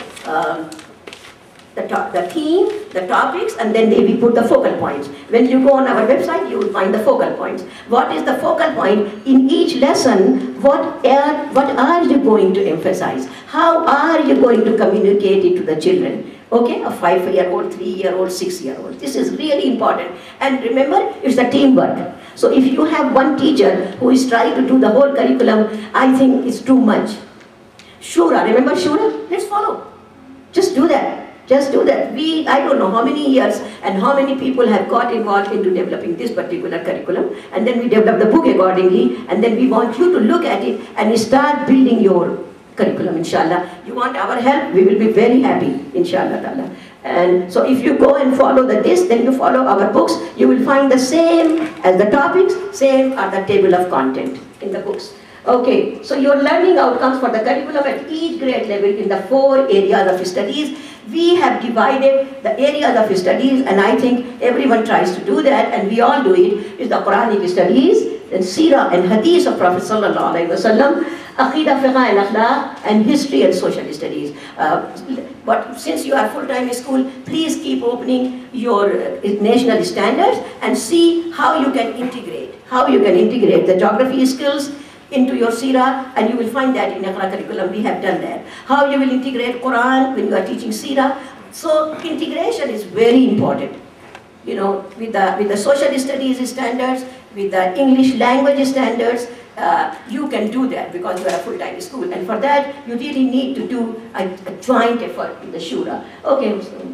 the theme, the topics, and then we put the focal points. When you go on our website, you will find the focal points. What is the focal point in each lesson? What are you going to emphasize? How are you going to communicate it to the children? Okay, a 5-year-old, 3-year-old, 6-year-old. This is really important. And remember, it's a teamwork. So if you have one teacher who is trying to do the whole curriculum, I think it's too much. Shura, remember Shura? Let's follow. Just do that. Just do that. I don't know how many years and how many people have got involved into developing this particular curriculum, and then we develop the book accordingly, and then we want you to look at it and start building your curriculum, inshallah. You want our help, we will be very happy, inshallah. And so if you go and follow this, then you follow our books, you will find the same as the topics, same are the table of content in the books. Okay, so your learning outcomes for the curriculum at each grade level in the 4 areas of studies. We have divided the areas of studies, and I think everyone tries to do that, and we all do it, is the Quranic studies, then Seerah and Hadith of Prophet sallallahu alaihi wasallam, Aqidah, Fiqh and Akhlaq, and history and social studies. But since you are full-time in school, please keep opening your national standards and see how you can integrate the geography skills into your Seerah, and you will find that in Iqra curriculum we have done that. How you will integrate Quran when you are teaching Seerah. So integration is very important. You know, with the social studies standards, with the English language standards, you can do that because you are a full-time school, and for that you really need to do a joint effort with the Shura. Okay,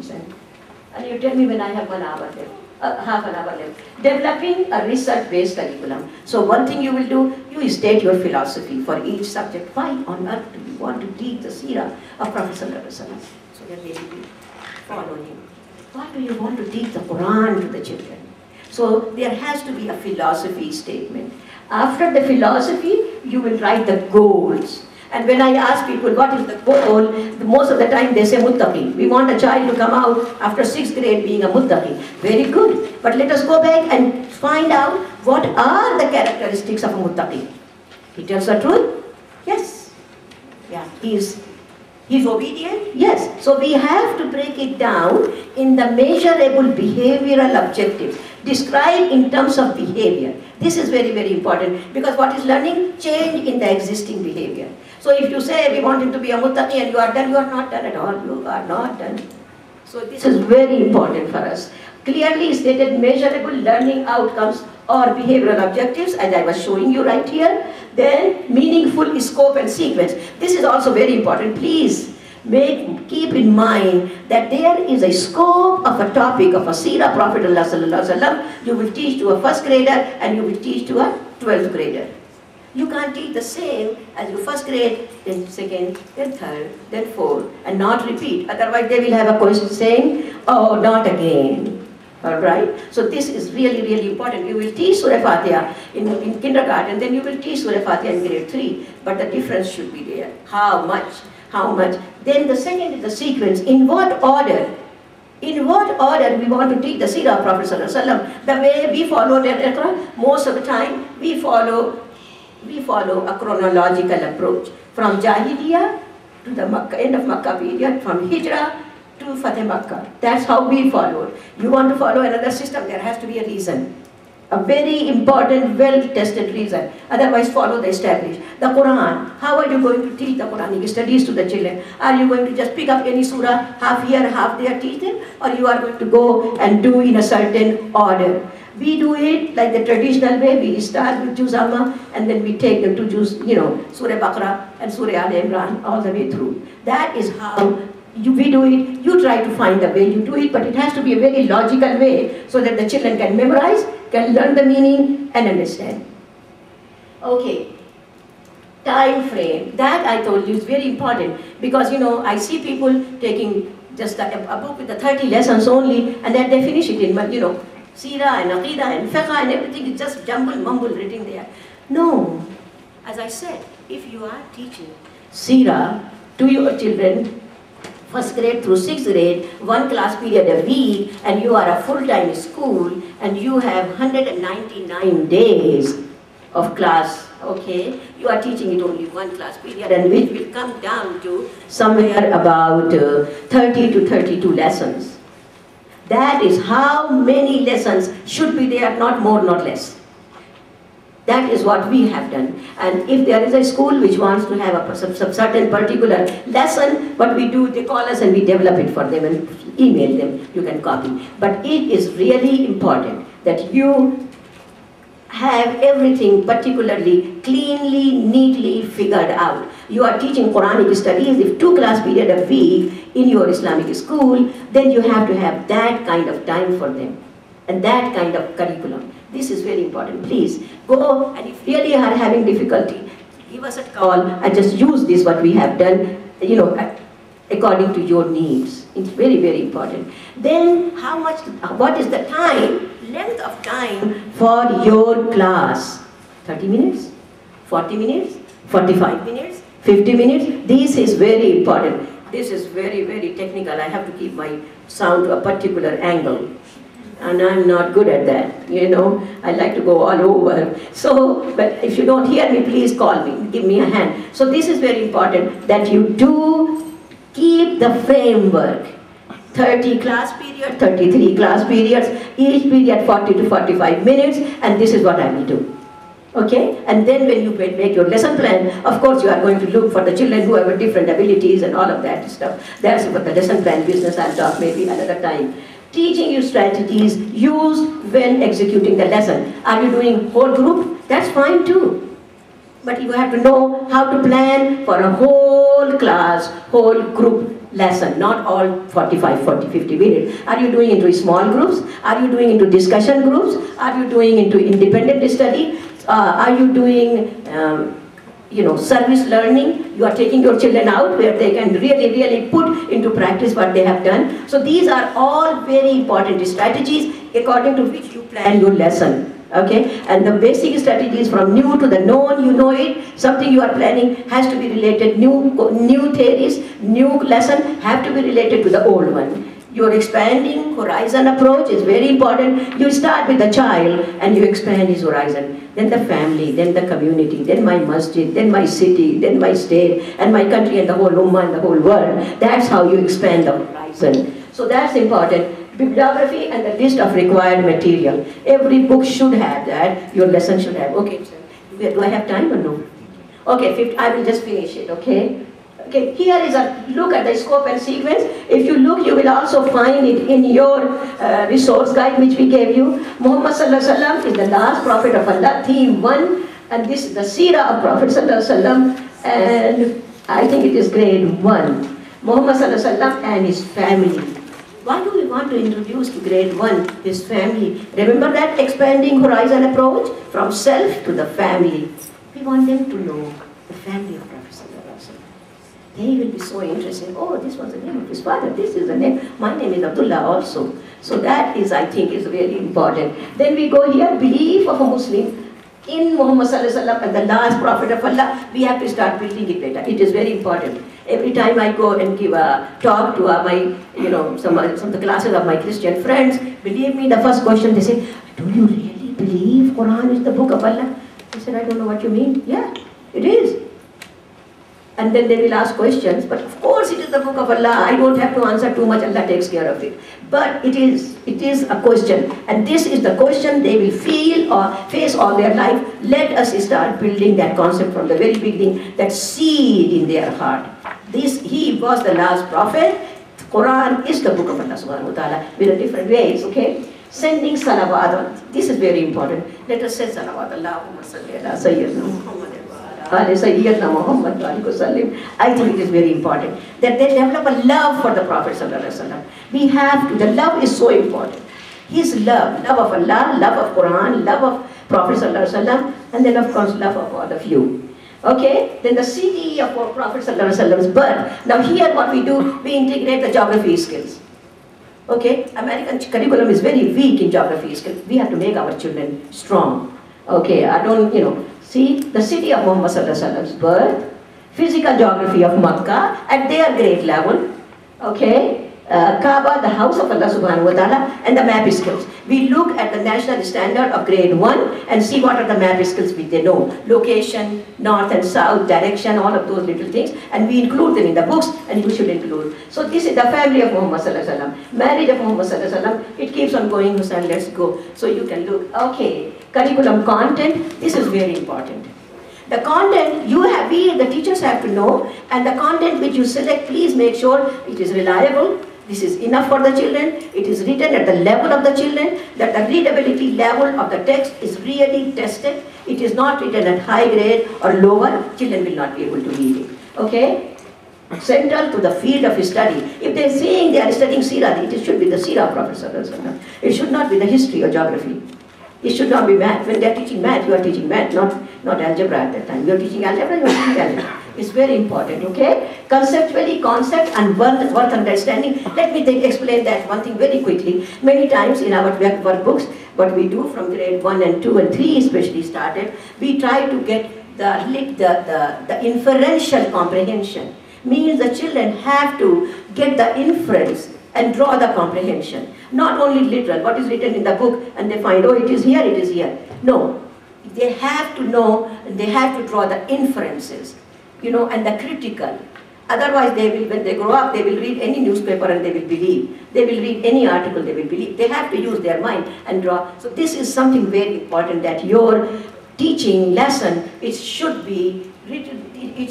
and you tell me when I have 1 hour left. Half an hour left. Developing a research-based curriculum. So one thing you will do, you state your philosophy for each subject. Why on earth do you want to teach the Seerah of Prophet sallallahu alaihi wasallam? So that they will follow him. Why do you want to teach the Quran to the children? So there has to be a philosophy statement. After the philosophy, you will write the goals. And when I ask people what is the goal, most of the time they say muttaqi. We want a child to come out after 6th grade being a muttaqi. Very good. But let us go back and find out what are the characteristics of a muttaqi. He tells the truth? Yes. Yeah. He's obedient? Yes. So we have to break it down in the measurable behavioral objectives. Describe in terms of behavior. This is very, very important, because what is learning? Change in the existing behavior. So if you say we want him to be a muttaqi and you are done, you are not done at all. You are not done. So this is very important for us. Clearly stated measurable learning outcomes or behavioral objectives, as I was showing you right here. Then meaningful scope and sequence. This is also very important. Please keep in mind that there is a scope of a topic of a Seerah Prophet sallallahu alaihi wasallam. You will teach to a 1st grader and you will teach to a 12th grader. You can't teach the same as your 1st grade, then 2nd, then 3rd, then 4th, and not repeat. Otherwise they will have a question saying, oh, not again. All right? So this is really, really important. You will teach Surah Fatiha in kindergarten, then you will teach Surah Fatiha in grade 3. But the difference should be there. How much? How much? Then the second is the sequence. In what order? In what order we want to teach the Seerah of Prophet Sallallahu Alaihi Wasallam? The way we follow that, most of the time we follow a chronological approach. From Jahiliyyah to the end of Makkah period, from Hijrah to Fateh Makkah. That's how we followed. You want to follow another system, there has to be a reason. A very important, well-tested reason. Otherwise, follow the established. The Quran. How are you going to teach the Quranic studies to the children? Are you going to just pick up any surah, half here, half there, teach them? Or you are going to go and do in a certain order? We do it like the traditional way. We start with Juz Amma and then we take them to Juz, Surah Baqarah and Surah Al Imran all the way through. That is how we do it. You try to find the way you do it, but it has to be a very logical way so that the children can memorize, can learn the meaning and understand. Okay, time frame. That I told you is very important because I see people taking just a book with the 30 lessons only and then they finish it in, Seerah and Aqidah and Fiqh and everything is just jumble mumble written there. No, as I said, if you are teaching Seerah to your children, first grade through sixth grade, one class period a week, and you are a full-time school, and you have 199 days of class, okay? You are teaching it only one class period, and which will come down to somewhere about 30 to 32 lessons. That is how many lessons should be there, not more, not less. That is what we have done. And if there is a school which wants to have a certain particular lesson, what we do, they call us and we develop it for them and email them. You can copy. But it is really important that you have everything particularly cleanly, neatly figured out. You are teaching Quranic studies, if 2 class period a week in your Islamic school, then you have to have that kind of time for them and that kind of curriculum. This is very important. Please go, and if really are having difficulty, give us a call and just use this what we have done, according to your needs. It's very, very important. Then what is the length of time for your class? 30 minutes? 40 minutes? 45 minutes? 50 minutes? This is very important. This is very, very technical. I have to keep my sound to a particular angle. And I'm not good at that, I like to go all over. So, but if you don't hear me, please call me, give me a hand. So this is very important, that you do keep the framework. 30 class period, 33 class periods, each period 40 to 45 minutes, and this is what I will do. Okay? And then when you make your lesson plan, of course you are going to look for the children who have different abilities and all of that stuff. That's what the lesson plan business I'll talk maybe another time. Teaching you strategies used when executing the lesson. Are you doing whole group? That's fine too. But you have to know how to plan for a whole class, whole group lesson, not all 45, 40, 50 minutes. Are you doing into small groups? Are you doing into discussion groups? Are you doing into independent study? Are you doing service learning? You are taking your children out where they can really, really put into practice what they have done. So these are all very important strategies according to which you plan your lesson. Okay, and the basic strategies from new to the known, you know it. Something you are planning has to be related, new theories, new lesson have to be related to the old one. Your expanding horizon approach is very important. You start with the child and you expand his horizon. Then the family, then the community, then my masjid, then my city, then my state, and my country and the whole ummah and the whole world. That's how you expand the horizon. So that's important. Bibliography and the list of required material. Every book should have that. Your lesson should have. Okay, sir. Do I have time or no? Okay, I will just finish it, okay? Okay, here is a look at the scope and sequence. If you look, you will also find it in your resource guide which we gave you. Muhammad Sallallahu Alaihi Wasallam is the last prophet of Allah, theme 1. And this is the seerah of Prophet Sallallahu Alaihi Wasallam. And I think it is grade 1. Muhammad Sallallahu Alaihi Wasallam and his family. Why do we want to introduce to grade 1 his family? Remember that expanding horizon approach from self to the family. We want them to know the family of Prophet Sallallahu Alaihi Wasallam. They will be so interested. Oh, this was the name of his father. This is the name. My name is Abdullah also. So that is, I think, is really important. Then we go here, belief of a Muslim in Muhammad Sallallahu Alaihi Wasallam and the last Prophet of Allah. We have to start building it later. It is very important. Every time I go and give a talk to my, some of the classes of my Christian friends, believe me, the first question they say, do you really believe Quran is the book of Allah? I said, I don't know what you mean. Yeah, it is. And then they will ask questions, but of course it is the book of Allah. I don't have to answer too much, Allah takes care of it. But it is a question, and this is the question they will feel or face all their life. Let us start building that concept from the very beginning, that seed in their heart. He was the last prophet. The Quran is the book of Allah subhanahu wa ta'ala with a different ways, okay? Sending salawat, this is very important. Let us say salawat, Allahumma salli ala Sayyidina Muhammad. I think it is very important that they develop a love for the Prophet ﷺ. We have to, the love is so important. His love of Allah, love of Quran, love of Prophet ﷺ, and then of course love of all of you. Okay, then the city of our Prophet ﷺ's birth. Now here what we do, we integrate the geography skills. Okay, American curriculum is very weak in geography skills. We have to make our children strong. Okay, I don't, see, the city of Muhammad Sallallahu birth, physical geography of Makkah at their grade level, okay, Kaaba, the house of Allah subhanahu wa ta'ala, and the map skills. We look at the national standard of grade 1 and see what are the map skills which they know. Location, north and south, direction, all of those little things, and we include them in the books, and you should include. So this is the family of Muhammad Sallallahu Alaihi Wasallam, marriage of Muhammad Sallallahu Alaihi Wasallam. It keeps on going, Hussain, let's go. So you can look, okay, curriculum content, this is very important. The content we, the teachers have to know, and the content which you select, please make sure it is reliable. This is enough for the children. It is written at the level of the children, that the readability level of the text is really tested. It is not written at high grade or lower. Children will not be able to read it. Okay? Central to the field of study. If they are saying they are studying Sirah, it should be the Sirah of Prophet Sallallahu Alaihi Wasallam. It should not be the history or geography. It should not be math. When they are teaching math, you are teaching math, not algebra at that time. You are teaching algebra, you are teaching algebra. It's very important, okay? Conceptually, concept and worth understanding. Let me explain that one thing very quickly. Many times in our workbooks, what we do from grade 1 and 2 and 3 especially started, we try to get the inferential comprehension. Means the children have to get the inference and draw the comprehension. Not only literal, what is written in the book, and they find, oh, it is here, it is here. No, they have to know, they have to draw the inferences, and the critical. Otherwise, they will, when they grow up, they will read any newspaper and they will believe. They will read any article, they will believe. They have to use their mind and draw. So this is something very important, that your teaching lesson, it should be written, it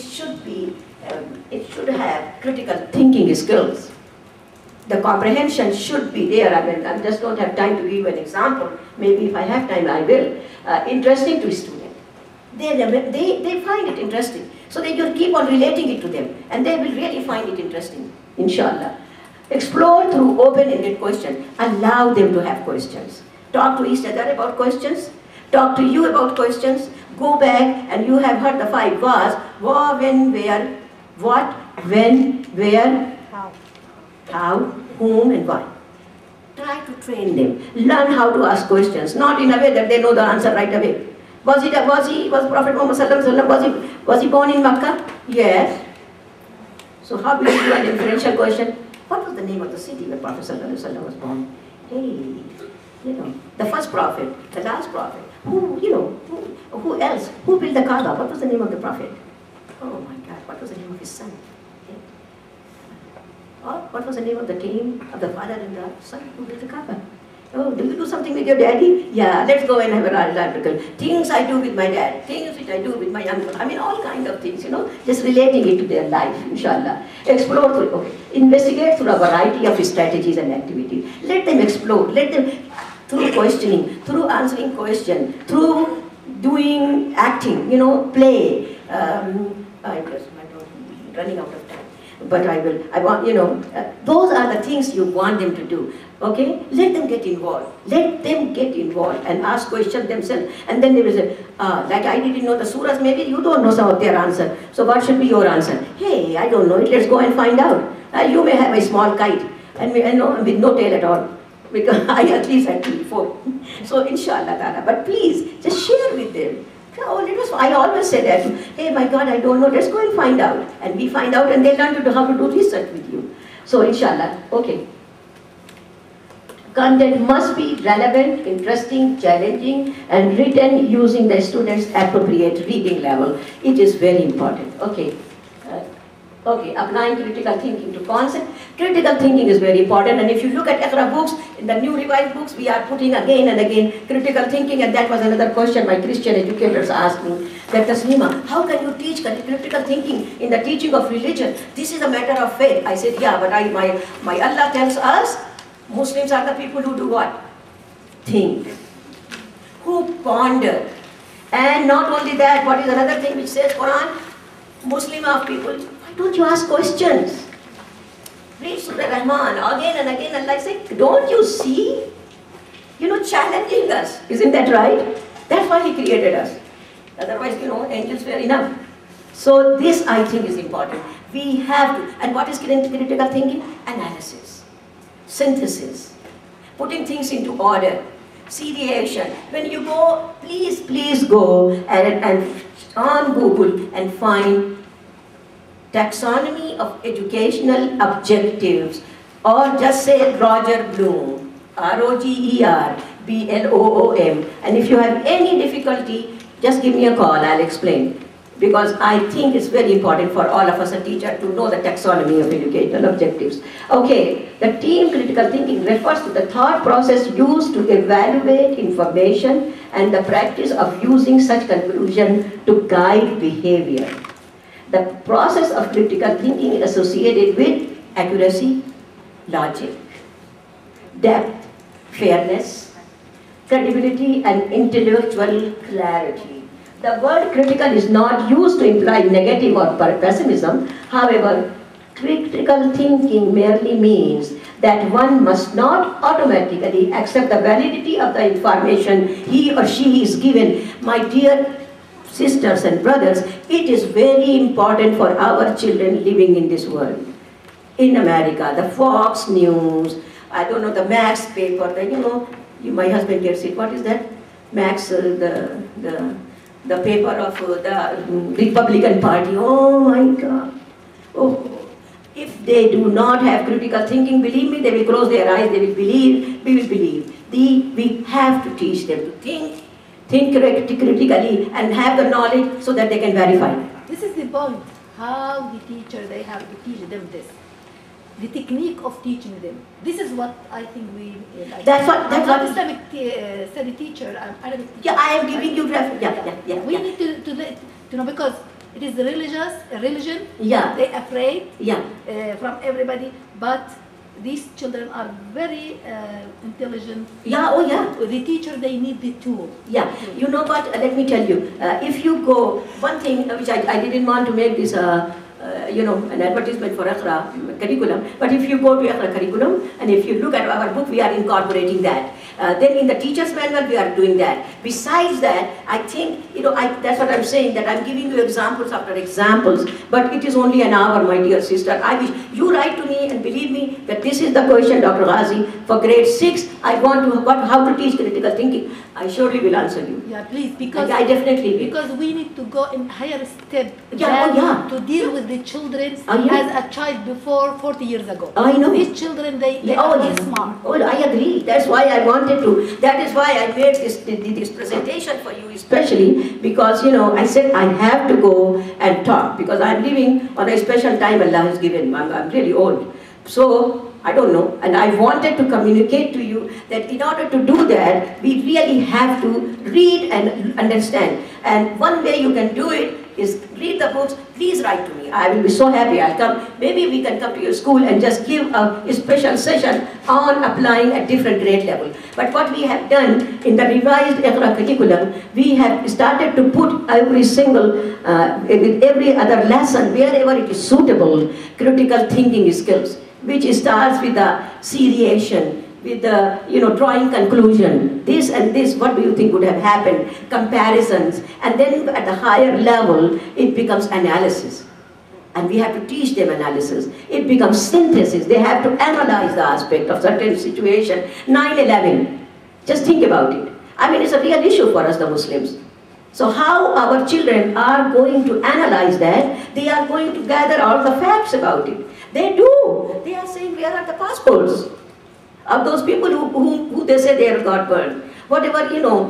should have critical thinking skills. The comprehension should be there. I just don't have time to give you an example. Maybe if I have time, I will. Interesting to a student. They find it interesting. So that you keep on relating it to them. And they will really find it interesting, inshallah. Explore through open-ended questions. Allow them to have questions. Talk to each other about questions. Talk to you about questions. Go back, and you have heard the 5 was, when, where, what, when, where, how, whom, and why. Try to train them. Learn how to ask questions, not in a way that they know the answer right away. Was Prophet Muhammad Sallallahu Alaihi Wasallam, was he born in Makkah? Yes. So how will you do an inferential question? What was the name of the city where Prophet Sallallahu Alaihi Wasallam was born? Hey, the first prophet, the last prophet. Who else? Who built the Kaaba? What was the name of the prophet? Oh my God, what was the name of his son? Or what was the name of the team of the father and the son who built the Kaaba? Oh, do you do something with your daddy? Yeah, let's go and have an article. Things I do with my dad, things which I do with my uncle. I mean, all kind of things, just relating it to their life, inshallah. Explore through, okay. Investigate through a variety of strategies and activities. Let them explore. Let them, through questioning, through answering questions, through doing acting, play. I'm running out of time. But those are the things you want them to do. Okay? Let them get involved. Let them get involved and ask questions themselves. And then they will say, like I didn't know the surahs, maybe you don't know some of their answer. So what should be your answer? Hey, I don't know it, let's go and find out. You may have a small kite and with no tail at all. because I at least had 3, 4. So inshallah ta'ala, but please, just share with them. Oh, I always say that, hey, my God, I don't know, let's go and find out. And we find out and they learn to do how to do research with you. So inshallah, okay. Content must be relevant, interesting, challenging, and written using the student's appropriate reading level. It is very important. Okay. Okay, applying critical thinking to concept. Critical thinking is very important, and if you look at Iqra books, in the new revised books, we are putting again and again critical thinking, and that was another question my Christian educators asked me, that Taslima, how can you teach critical thinking in the teaching of religion? This is a matter of faith. I said, yeah, but my Allah tells us, Muslims are the people who do what? Think. Who ponder. And not only that, what is another thing which says Quran? Muslim are people, why don't you ask questions? Read Surah Rahman again and again, Allah says, don't you see? You know, challenging us. Isn't that right? That's why He created us. Otherwise, you know, angels were enough. So this, I think, is important. We have to, and what is critical thinking? Analysis, synthesis, putting things into order, seriation. When you go, please go and on Google and find taxonomy of educational objectives, or just say Roger Bloom, ROGER BLOOM, and if you have any difficulty, just give me a call, I'll explain. Because I think it's very important for all of us, a teacher, to know the taxonomy of educational objectives. Okay, the team critical thinking refers to the thought process used to evaluate information and the practice of using such conclusion to guide behavior. The process of critical thinking is associated with accuracy, logic, depth, fairness, credibility, and intellectual clarity. The word critical is not used to imply negative or pessimism. However, critical thinking merely means that one must not automatically accept the validity of the information he or she is given. My dear sisters and brothers, it is very important for our children living in this world. In America, the Fox News, I don't know, the Max paper, my husband gets it. What is that? Max, the paper of the Republican Party. Oh my God. Oh, if they do not have critical thinking, believe me, they will close their eyes, they will believe, we will believe. We have to teach them to think critically and have the knowledge so that they can verify. This is the point, how the teacher, they have to teach them this. The technique of teaching them. This is what I think we like. That's what Islamic study teacher, I'm Arabic teacher. Yeah, I am giving you reference. Yeah. We need to know, because it is religion. Yeah. They are afraid. Yeah. From everybody, but these children are very intelligent. Yeah. Oh yeah. The teacher, they need the tool. Yeah. You know what? Let me tell you. If you go, one thing which I didn't want to make this. An advertisement for Iqra curriculum. But if you go to Iqra curriculum, and if you look at our book, we are incorporating that. Then in the teacher's manual, we are doing that. Besides that, I think, that's what I'm saying, that I'm giving you examples after examples, but it is only an hour, my dear sister. I wish you write to me and believe me that this is the question, Dr. Ghazi, for grade 6, I want to, how to teach critical thinking. I surely will answer you. Yeah, please, because I definitely will. Because we need to go in higher step to deal with the children as a child before 40 years ago. I know. These children, they are very smart. Oh, I agree. That's why I wanted to. That is why I made this presentation for you, especially because, I said I have to go and talk because I'm living on a special time Allah has given. I'm really old. So, I don't know, and I wanted to communicate to you that in order to do that, we really have to read and understand. And one way you can do it is read the books. Please write to me. I will be so happy. I'll come. Maybe we can come to your school and just give a special session on applying at different grade level. But what we have done in the revised Iqra curriculum, we have started to put every single, with every other lesson, wherever it is suitable, critical thinking skills, which starts with the seriation, with the, drawing conclusion, this and this, what do you think would have happened, comparisons, and then at the higher level, it becomes analysis. And we have to teach them analysis. It becomes synthesis. They have to analyze the aspect of certain situation. 9/11, just think about it. I mean, it's a real issue for us, the Muslims. So how our children are going to analyze that? They are going to gather all the facts about it. They do. They are saying, where are the passports of those people who they say they got burned? Whatever,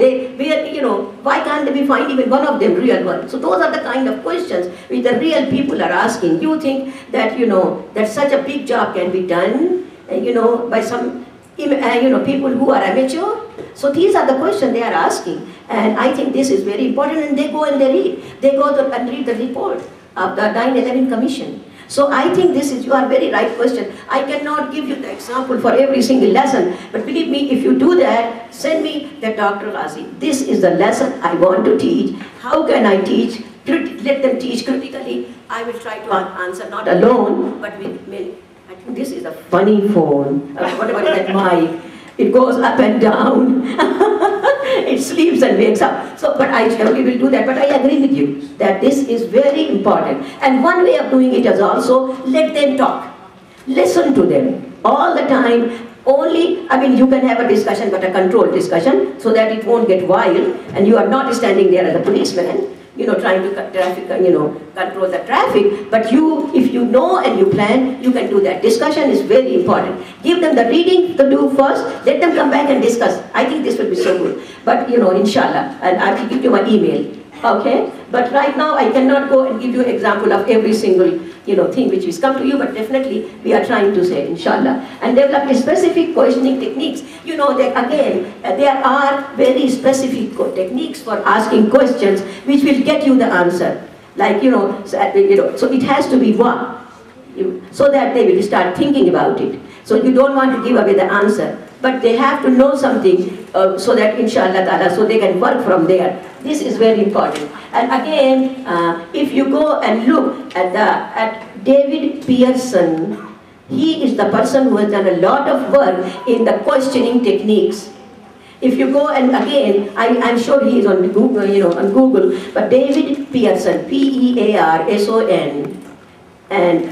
why can't we find even one of them, real one? So those are the kind of questions which the real people are asking. You think that, that such a big job can be done, by some, people who are amateur? So these are the questions they are asking. And I think this is very important, and they go and they read. They go and read the report of the 9/11 Commission. So I think you are very right question. I cannot give you the example for every single lesson, but believe me, if you do that, send me the Dr. Razi. This is the lesson I want to teach. How can I teach? Let them teach critically. I will try to answer, not alone, but with many. I think this is a funny phone. Whatever is that mic. It goes up and down. It sleeps and wakes up. So, but I surely will do that. But I agree with you that this is very important. And one way of doing it is also let them talk. Listen to them all the time. You can have a discussion, but a controlled discussion, so that it won't get wild, and you are not standing there as a policeman, trying to control the traffic. But if you know and you plan, you can do that. Discussion is very important. Give them the reading to do first, let them come back and discuss. I think this will be so good. But, inshallah, and I will give you my email. Okay? But right now, I cannot go and give you an example of every single, thing which has come to you, but definitely we are trying to say, inshallah. And develop specific questioning techniques. There are very specific techniques for asking questions which will get you the answer. So it has to be one. So that they will start thinking about it. So you don't want to give away the answer, but they have to know something so that inshallah ta'ala, so they can work from there. This is very important. And again, if you go and look at David Pearson, he is the person who has done a lot of work in the questioning techniques. If you go and again, I'm sure he is on Google, but David Pearson, Pearson, and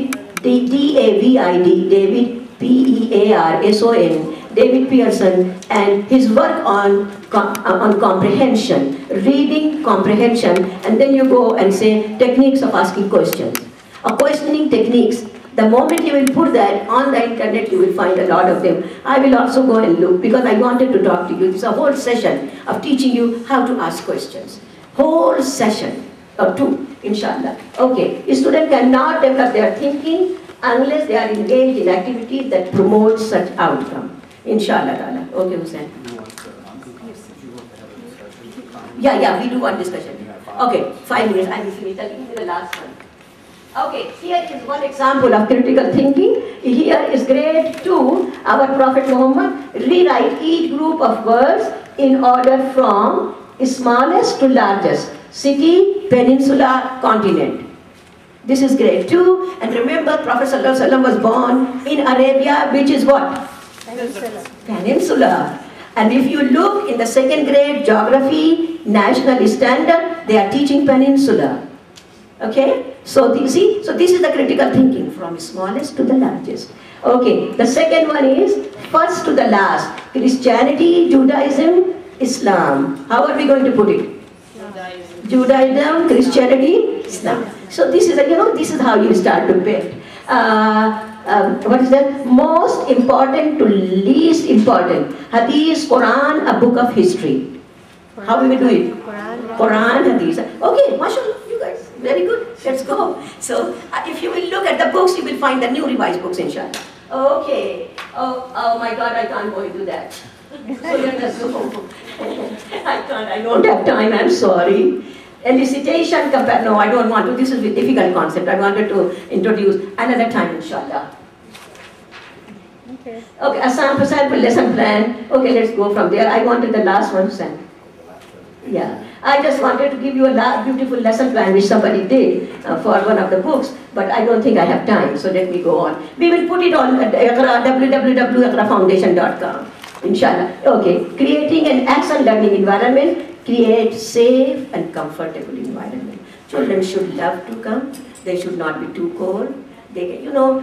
David, David Pearson, David Pearson, and his work on comprehension, reading comprehension, and then you go and say techniques of asking questions, or questioning techniques. The moment you will put that on the internet, you will find a lot of them. I will also go and look, because I wanted to talk to you. It's a whole session of teaching you how to ask questions. Whole session, or two, inshallah. Okay, a student cannot develop their thinking unless they are engaged in activities that promote such outcome. Inshallah ta'ala. Okay, Hussein. Yeah, we do one discussion. Okay, 5 minutes, I will finish. I'll give you the last one. Okay, here is one example of critical thinking. Here is grade 2, our Prophet Muhammad. Rewrite each group of words in order from smallest to largest. City, peninsula, continent. This is grade 2. And remember, Prophet ﷺ was born in Arabia, which is what? Peninsula. And if you look in the 2nd grade geography, national standard, they are teaching peninsula. Okay? So this is the critical thinking from smallest to the largest. Okay, the second one is first to the last. Christianity, Judaism, Islam. How are we going to put it? Judaism, Christianity, Islam. So this is this is how you start to build. What is that? Most important to least important. Hadith, Quran, a book of history. How will we do it? Quran, Hadith. Okay, mashallah, you guys, very good. Let's go. So if you will look at the books, you will find the new revised books, inshallah. Okay. Oh my God, I can't go into that. So let us go. I don't have time, I'm sorry. Elicitation, no, I don't want to. This is a difficult concept. I wanted to introduce another time, inshallah. Okay, a sample lesson plan. Okay, let's go from there. I wanted the last one, Sam. Yeah, I just wanted to give you a beautiful lesson plan which somebody did for one of the books, but I don't think I have time, so let me go on. We will put it on www.iqrafoundation.com, inshallah. Okay, creating an action learning environment, create safe and comfortable environment. Children should love to come. They should not be too cold. They, you know,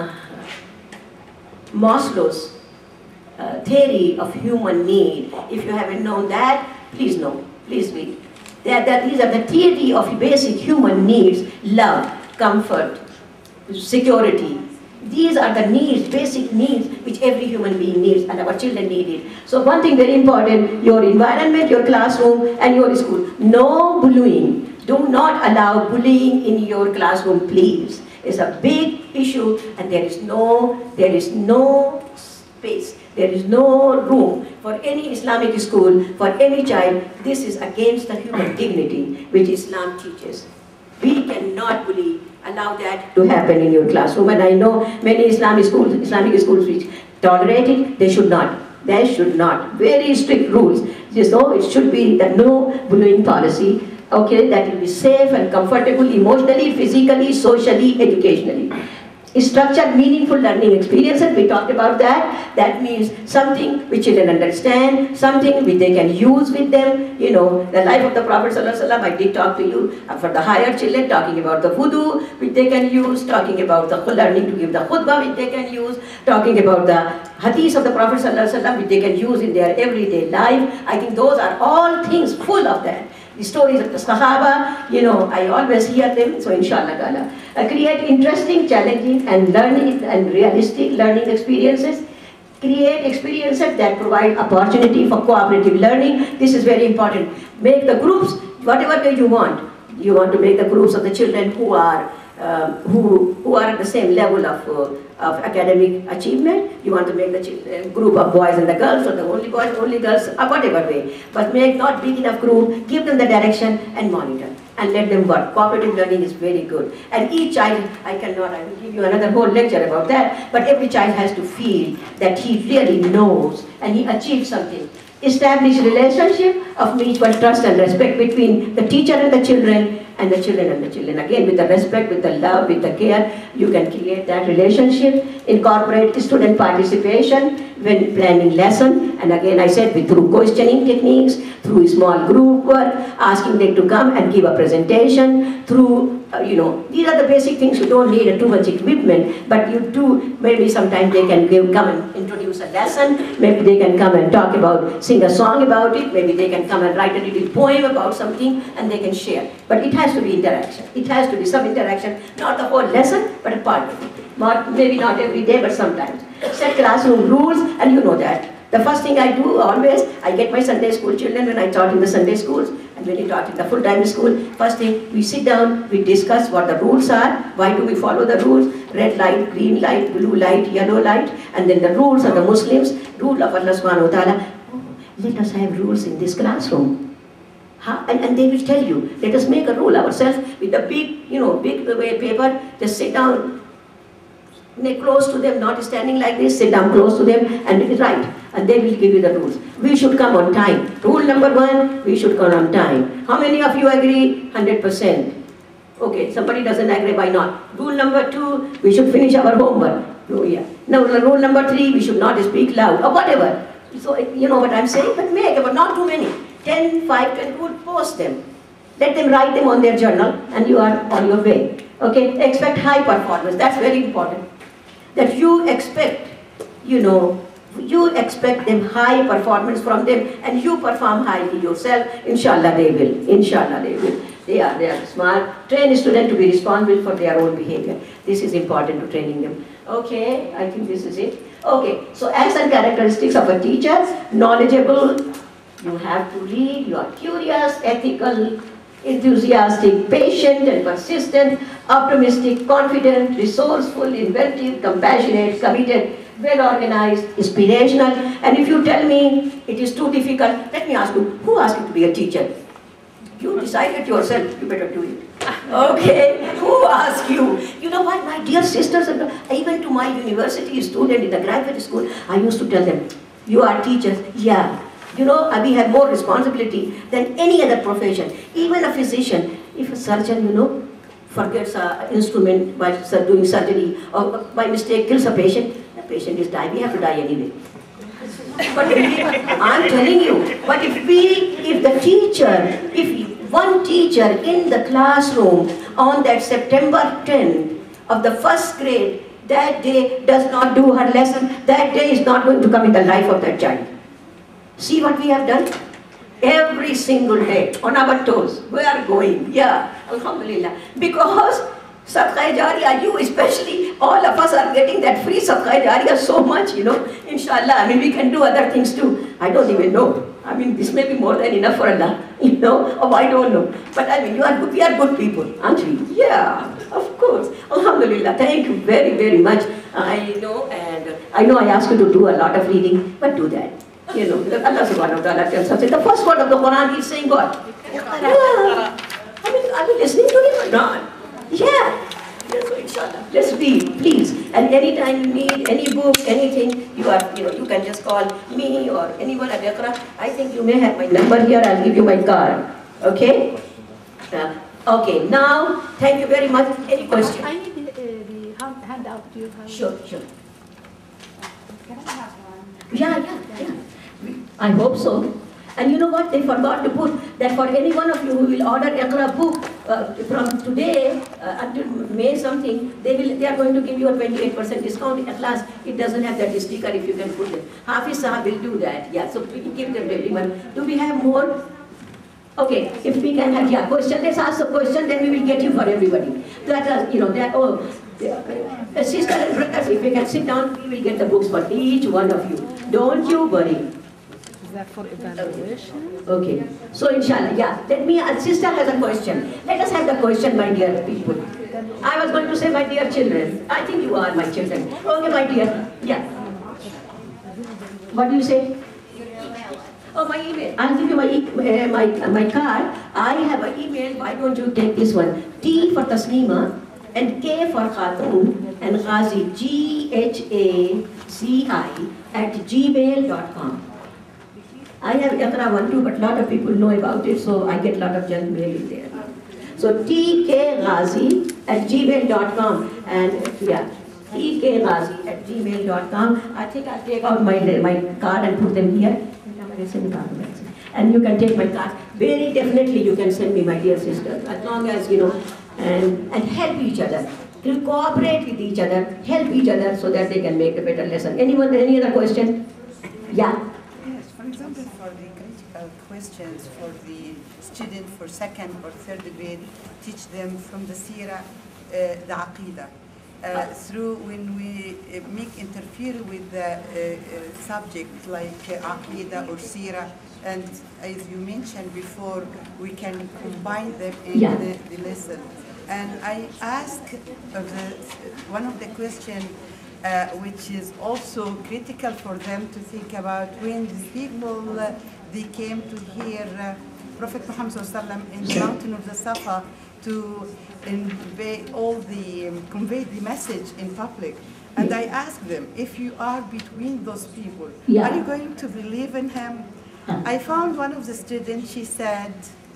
Maslow's theory of human need. If you haven't known that, please know. Please read. These are the theory of basic human needs: love, comfort, security. These are the needs, basic needs, which every human being needs, and our children need it. So one thing very important: your environment, your classroom, and your school. No bullying. Do not allow bullying in your classroom, please. It's a big issue, and there is no space. There is no room for any Islamic school, for any child. This is against the human dignity which Islam teaches. We cannot allow that to happen in your classroom. And I know many Islamic schools which tolerate it. They should not. They should not. Very strict rules. So it should be the no bullying policy. Okay, that will be safe and comfortable emotionally, physically, socially, educationally. Structured, meaningful learning experiences, we talked about that. That means something which children understand, something which they can use with them. You know, the life of the Prophet ﷺ, I did talk to you for the higher children, talking about the wudu, which they can use, talking about the learning to give the khutbah, which they can use, talking about the hadith of the Prophet ﷺ, which they can use in their everyday life. I think those are all things full of that. The stories of the Sahaba, you know, I always hear them, so inshallah ta'ala. Create interesting, challenging and learning and realistic learning experiences. Create experiences that provide opportunity for cooperative learning. This is very important. Make the groups, whatever way you want. You want to make the groups of the children who are at the same level of academic achievement. You want to make the group of boys and the girls, or the only boys, only girls, or whatever way. But make not big enough group, give them the direction and monitor. And let them work. Cooperative learning is very good. And each child, I will give you another whole lecture about that, but every child has to feel that he really knows and he achieves something. Establish relationship of mutual trust and respect between the teacher and the children, and the children and the children. Again, with the respect, with the love, with the care, you can create that relationship. Incorporate student participation when planning lesson. And again, I said, through questioning techniques, through small group work, asking them to come and give a presentation, through these are the basic things. You don't need too much equipment, but you do, maybe sometimes they can come and introduce a lesson, maybe they can come and talk about, sing a song about it, maybe they can come and write a little poem about something, and they can share. But it has to be interaction. It has to be some interaction, not the whole lesson, but a part of it. Maybe not every day, but sometimes. Set classroom rules, and you know that. The first thing I do always, I get my Sunday school children when I taught in the Sunday schools, and when I taught in the full-time school, first thing, we sit down, we discuss what the rules are, why do we follow the rules, red light, green light, blue light, yellow light, and then the rules of the Muslims, rule of Allah subhanahu wa ta'ala. Oh, let us have rules in this classroom. And they will tell you, let us make a rule ourselves with a big, big paper, just sit down, close to them, not standing like this, sit down close to them and write. And they will give you the rules. We should come on time. Rule number 1, we should come on time. How many of you agree? 100%. Okay, somebody doesn't agree, why not? Rule number 2, we should finish our homework. Oh yeah. Now rule number 3, we should not speak loud, or whatever. So you know what I'm saying? But but not too many. 10, 5, 10, rule, post them. Let them write them on their journal, and you are on your way. Okay, expect high performance. That's very important. That you expect, you expect them high performance from them, and you perform highly yourself. Inshallah they will. Inshallah they will. They are smart. Train a student to be responsible for their own behavior. This is important to training them. Okay, I think this is it. Okay, so acts and characteristics of a teacher: knowledgeable. You have to read. You are curious, ethical, enthusiastic, patient and persistent, optimistic, confident, resourceful, inventive, compassionate, committed, well-organized, inspirational. And if you tell me it is too difficult, let me ask you, who asked you to be a teacher? You decided yourself, you better do it. Okay, who asked you? You know what, my dear sisters, and even to my university student in the graduate school, I used to tell them, you are teachers, yeah. We have more responsibility than any other profession. Even a physician, if a surgeon, forgets an instrument while doing surgery, or by mistake kills a patient, the patient is dying. We have to die anyway. But I'm telling you, but if the teacher, if one teacher in the classroom on that September 10th of the first grade, that day does not do her lesson, that day is not going to come in the life of that child. See what we have done? Every single day, on our toes, we are going, yeah, alhamdulillah. Because Sadaqah Jariyah, you especially, all of us are getting that free Sadaqah Jariyah so much, you know, inshallah. I mean, we can do other things too. I don't even know. I mean, this may be more than enough for Allah, you know, or I don't know. But I mean, we are good people, aren't we? Yeah, of course. Alhamdulillah, thank you very, very much. I know I ask you to do a lot of reading, but do that. You know, Allah subhanahu wa ta'ala tells us, the first word of the Quran is saying what? Yeah. I mean, are you listening to him or not? Yeah. So inshallah, let's read, please. And anytime you need any book, anything, you can just call me or anyone at Iqra. I think you may have my number here. I'll give you my card. Okay? Okay. Now, thank you very much. Any questions? I need the handout. Do you have? Sure. Can I have one? Yeah. I hope so. And you know what? They forgot to put that for any one of you who will order Iqra book from today until May something, they are going to give you a 28% discount. At last, it doesn't have that sticker if you can put it. Hafiz Sahab will do that. Yeah, so we give them everyone. Do we have more? Okay, if we can have question, let's ask a question, then we will get you for everybody. Sister and brothers, if we can sit down, we will get the books for each one of you. Don't you worry. Is that for evaluation? Okay. So inshallah, sister has a question. Let us have the question, my dear people. I was going to say, my dear children. I think you are my children. Okay, my dear. Yeah. What do you say? Oh, my email. I'll give you my card. I have an email. Why don't you take this one? T for Tasneema and K for Khatoon and Ghazi, GHACI @gmail.com. I have Iqra 1 too, but a lot of people know about it, so I get a lot of junk mail in there. So tkghazi @gmail.com and tkghazi @gmail.com. I think I'll take out my card and put them here. And you can take my card. Very definitely you can send me, my dear sister, as long as, and help each other. To cooperate with each other, help each other so that they can make a better lesson. Anyone, any other question? Yeah? Yes, for example, for the critical questions for the student for second or third grade, teach them from the Sirah, the Aqidah. Through when we interfere with the subject like Aqidah or Sirah, and as you mentioned before, we can combine them in the lesson. And I ask one of the questions which is also critical for them to think about when the people they came to hear Prophet Muhammad ﷺ in the mountain of the Safa to convey the message in public. And I asked them, if you are between those people, are you going to believe in him? I found one of the students, she said,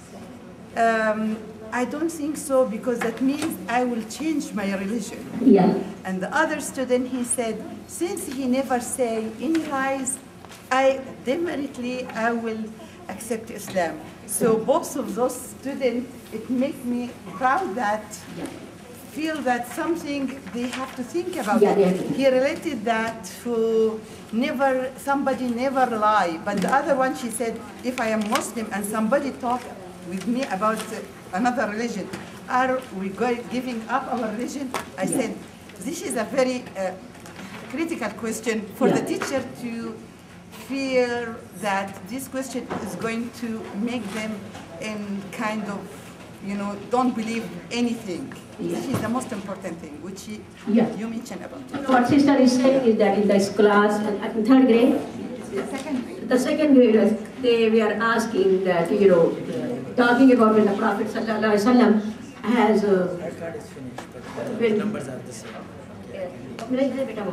I don't think so, because that means I will change my religion. Yeah. And the other student, he said, since he never say any lies, I will accept Islam. So both of those students, it makes me proud that feel that something they have to think about. He related that to somebody never lie. But the other one, she said, if I am Muslim and somebody talk with me about another religion, are we giving up our religion? I said, this is a very critical question for the teacher to fear that this question is going to make them in kind of, don't believe anything. This is the most important thing, which you mentioned about. What sister is saying is that in this class, in third grade, the second graders, we are asking that, talking about when the Prophet ﷺ has... Our card is finished, but the numbers are the same. When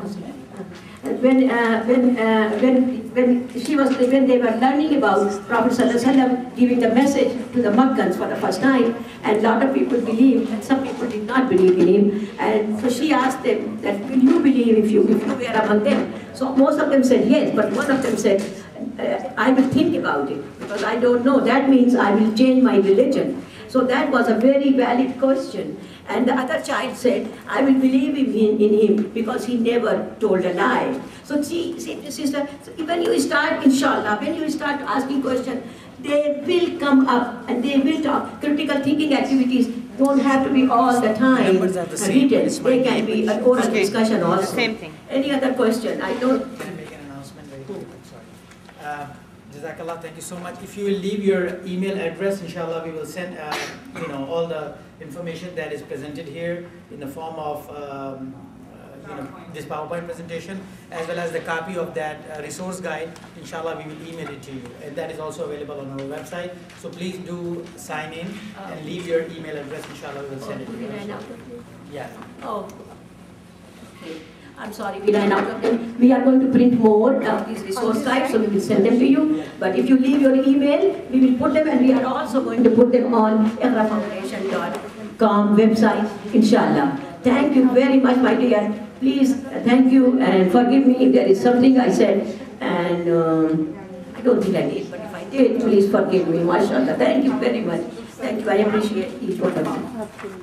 they were learning about Prophet ﷺ giving the message to the Makkans for the first time, and a lot of people believed, and some people did not believe in him. And so she asked them that, will you believe if you were among them? So most of them said yes, but one of them said, I will think about it, because I don't know. That means I will change my religion. So that was a very valid question. And the other child said, I will believe in him because he never told a lie. So see sister, when you start, inshallah, when you start asking questions, they will come up and they will talk. Critical thinking activities don't have to be all the time Numbers are the same. written. It's my They can be an oral Okay. discussion also. Same thing. Any other question? I don't. Can I make an announcement very quick? I'm sorry. Jazakallah, thank you so much. If you will leave your email address, inshallah, we will send all the information that is presented here in the form of this PowerPoint presentation, as well as the copy of that resource guide. Inshallah, we will email it to you, and that is also available on our website. So please do sign in and leave your email address. Inshallah, we will send it to you. Yeah. Oh, okay. I'm sorry, we ran out of them. We are going to print more of these resource guides, so we will send them to you. But if you leave your email, we will put them, and we are also going to put them on iqrafoundation.com website, inshallah. Thank you very much, my dear. Please, thank you, and forgive me if there is something I said, and I don't think I did, but if I did, please forgive me, mashallah. Thank you very much. Thank you, I appreciate each one of you.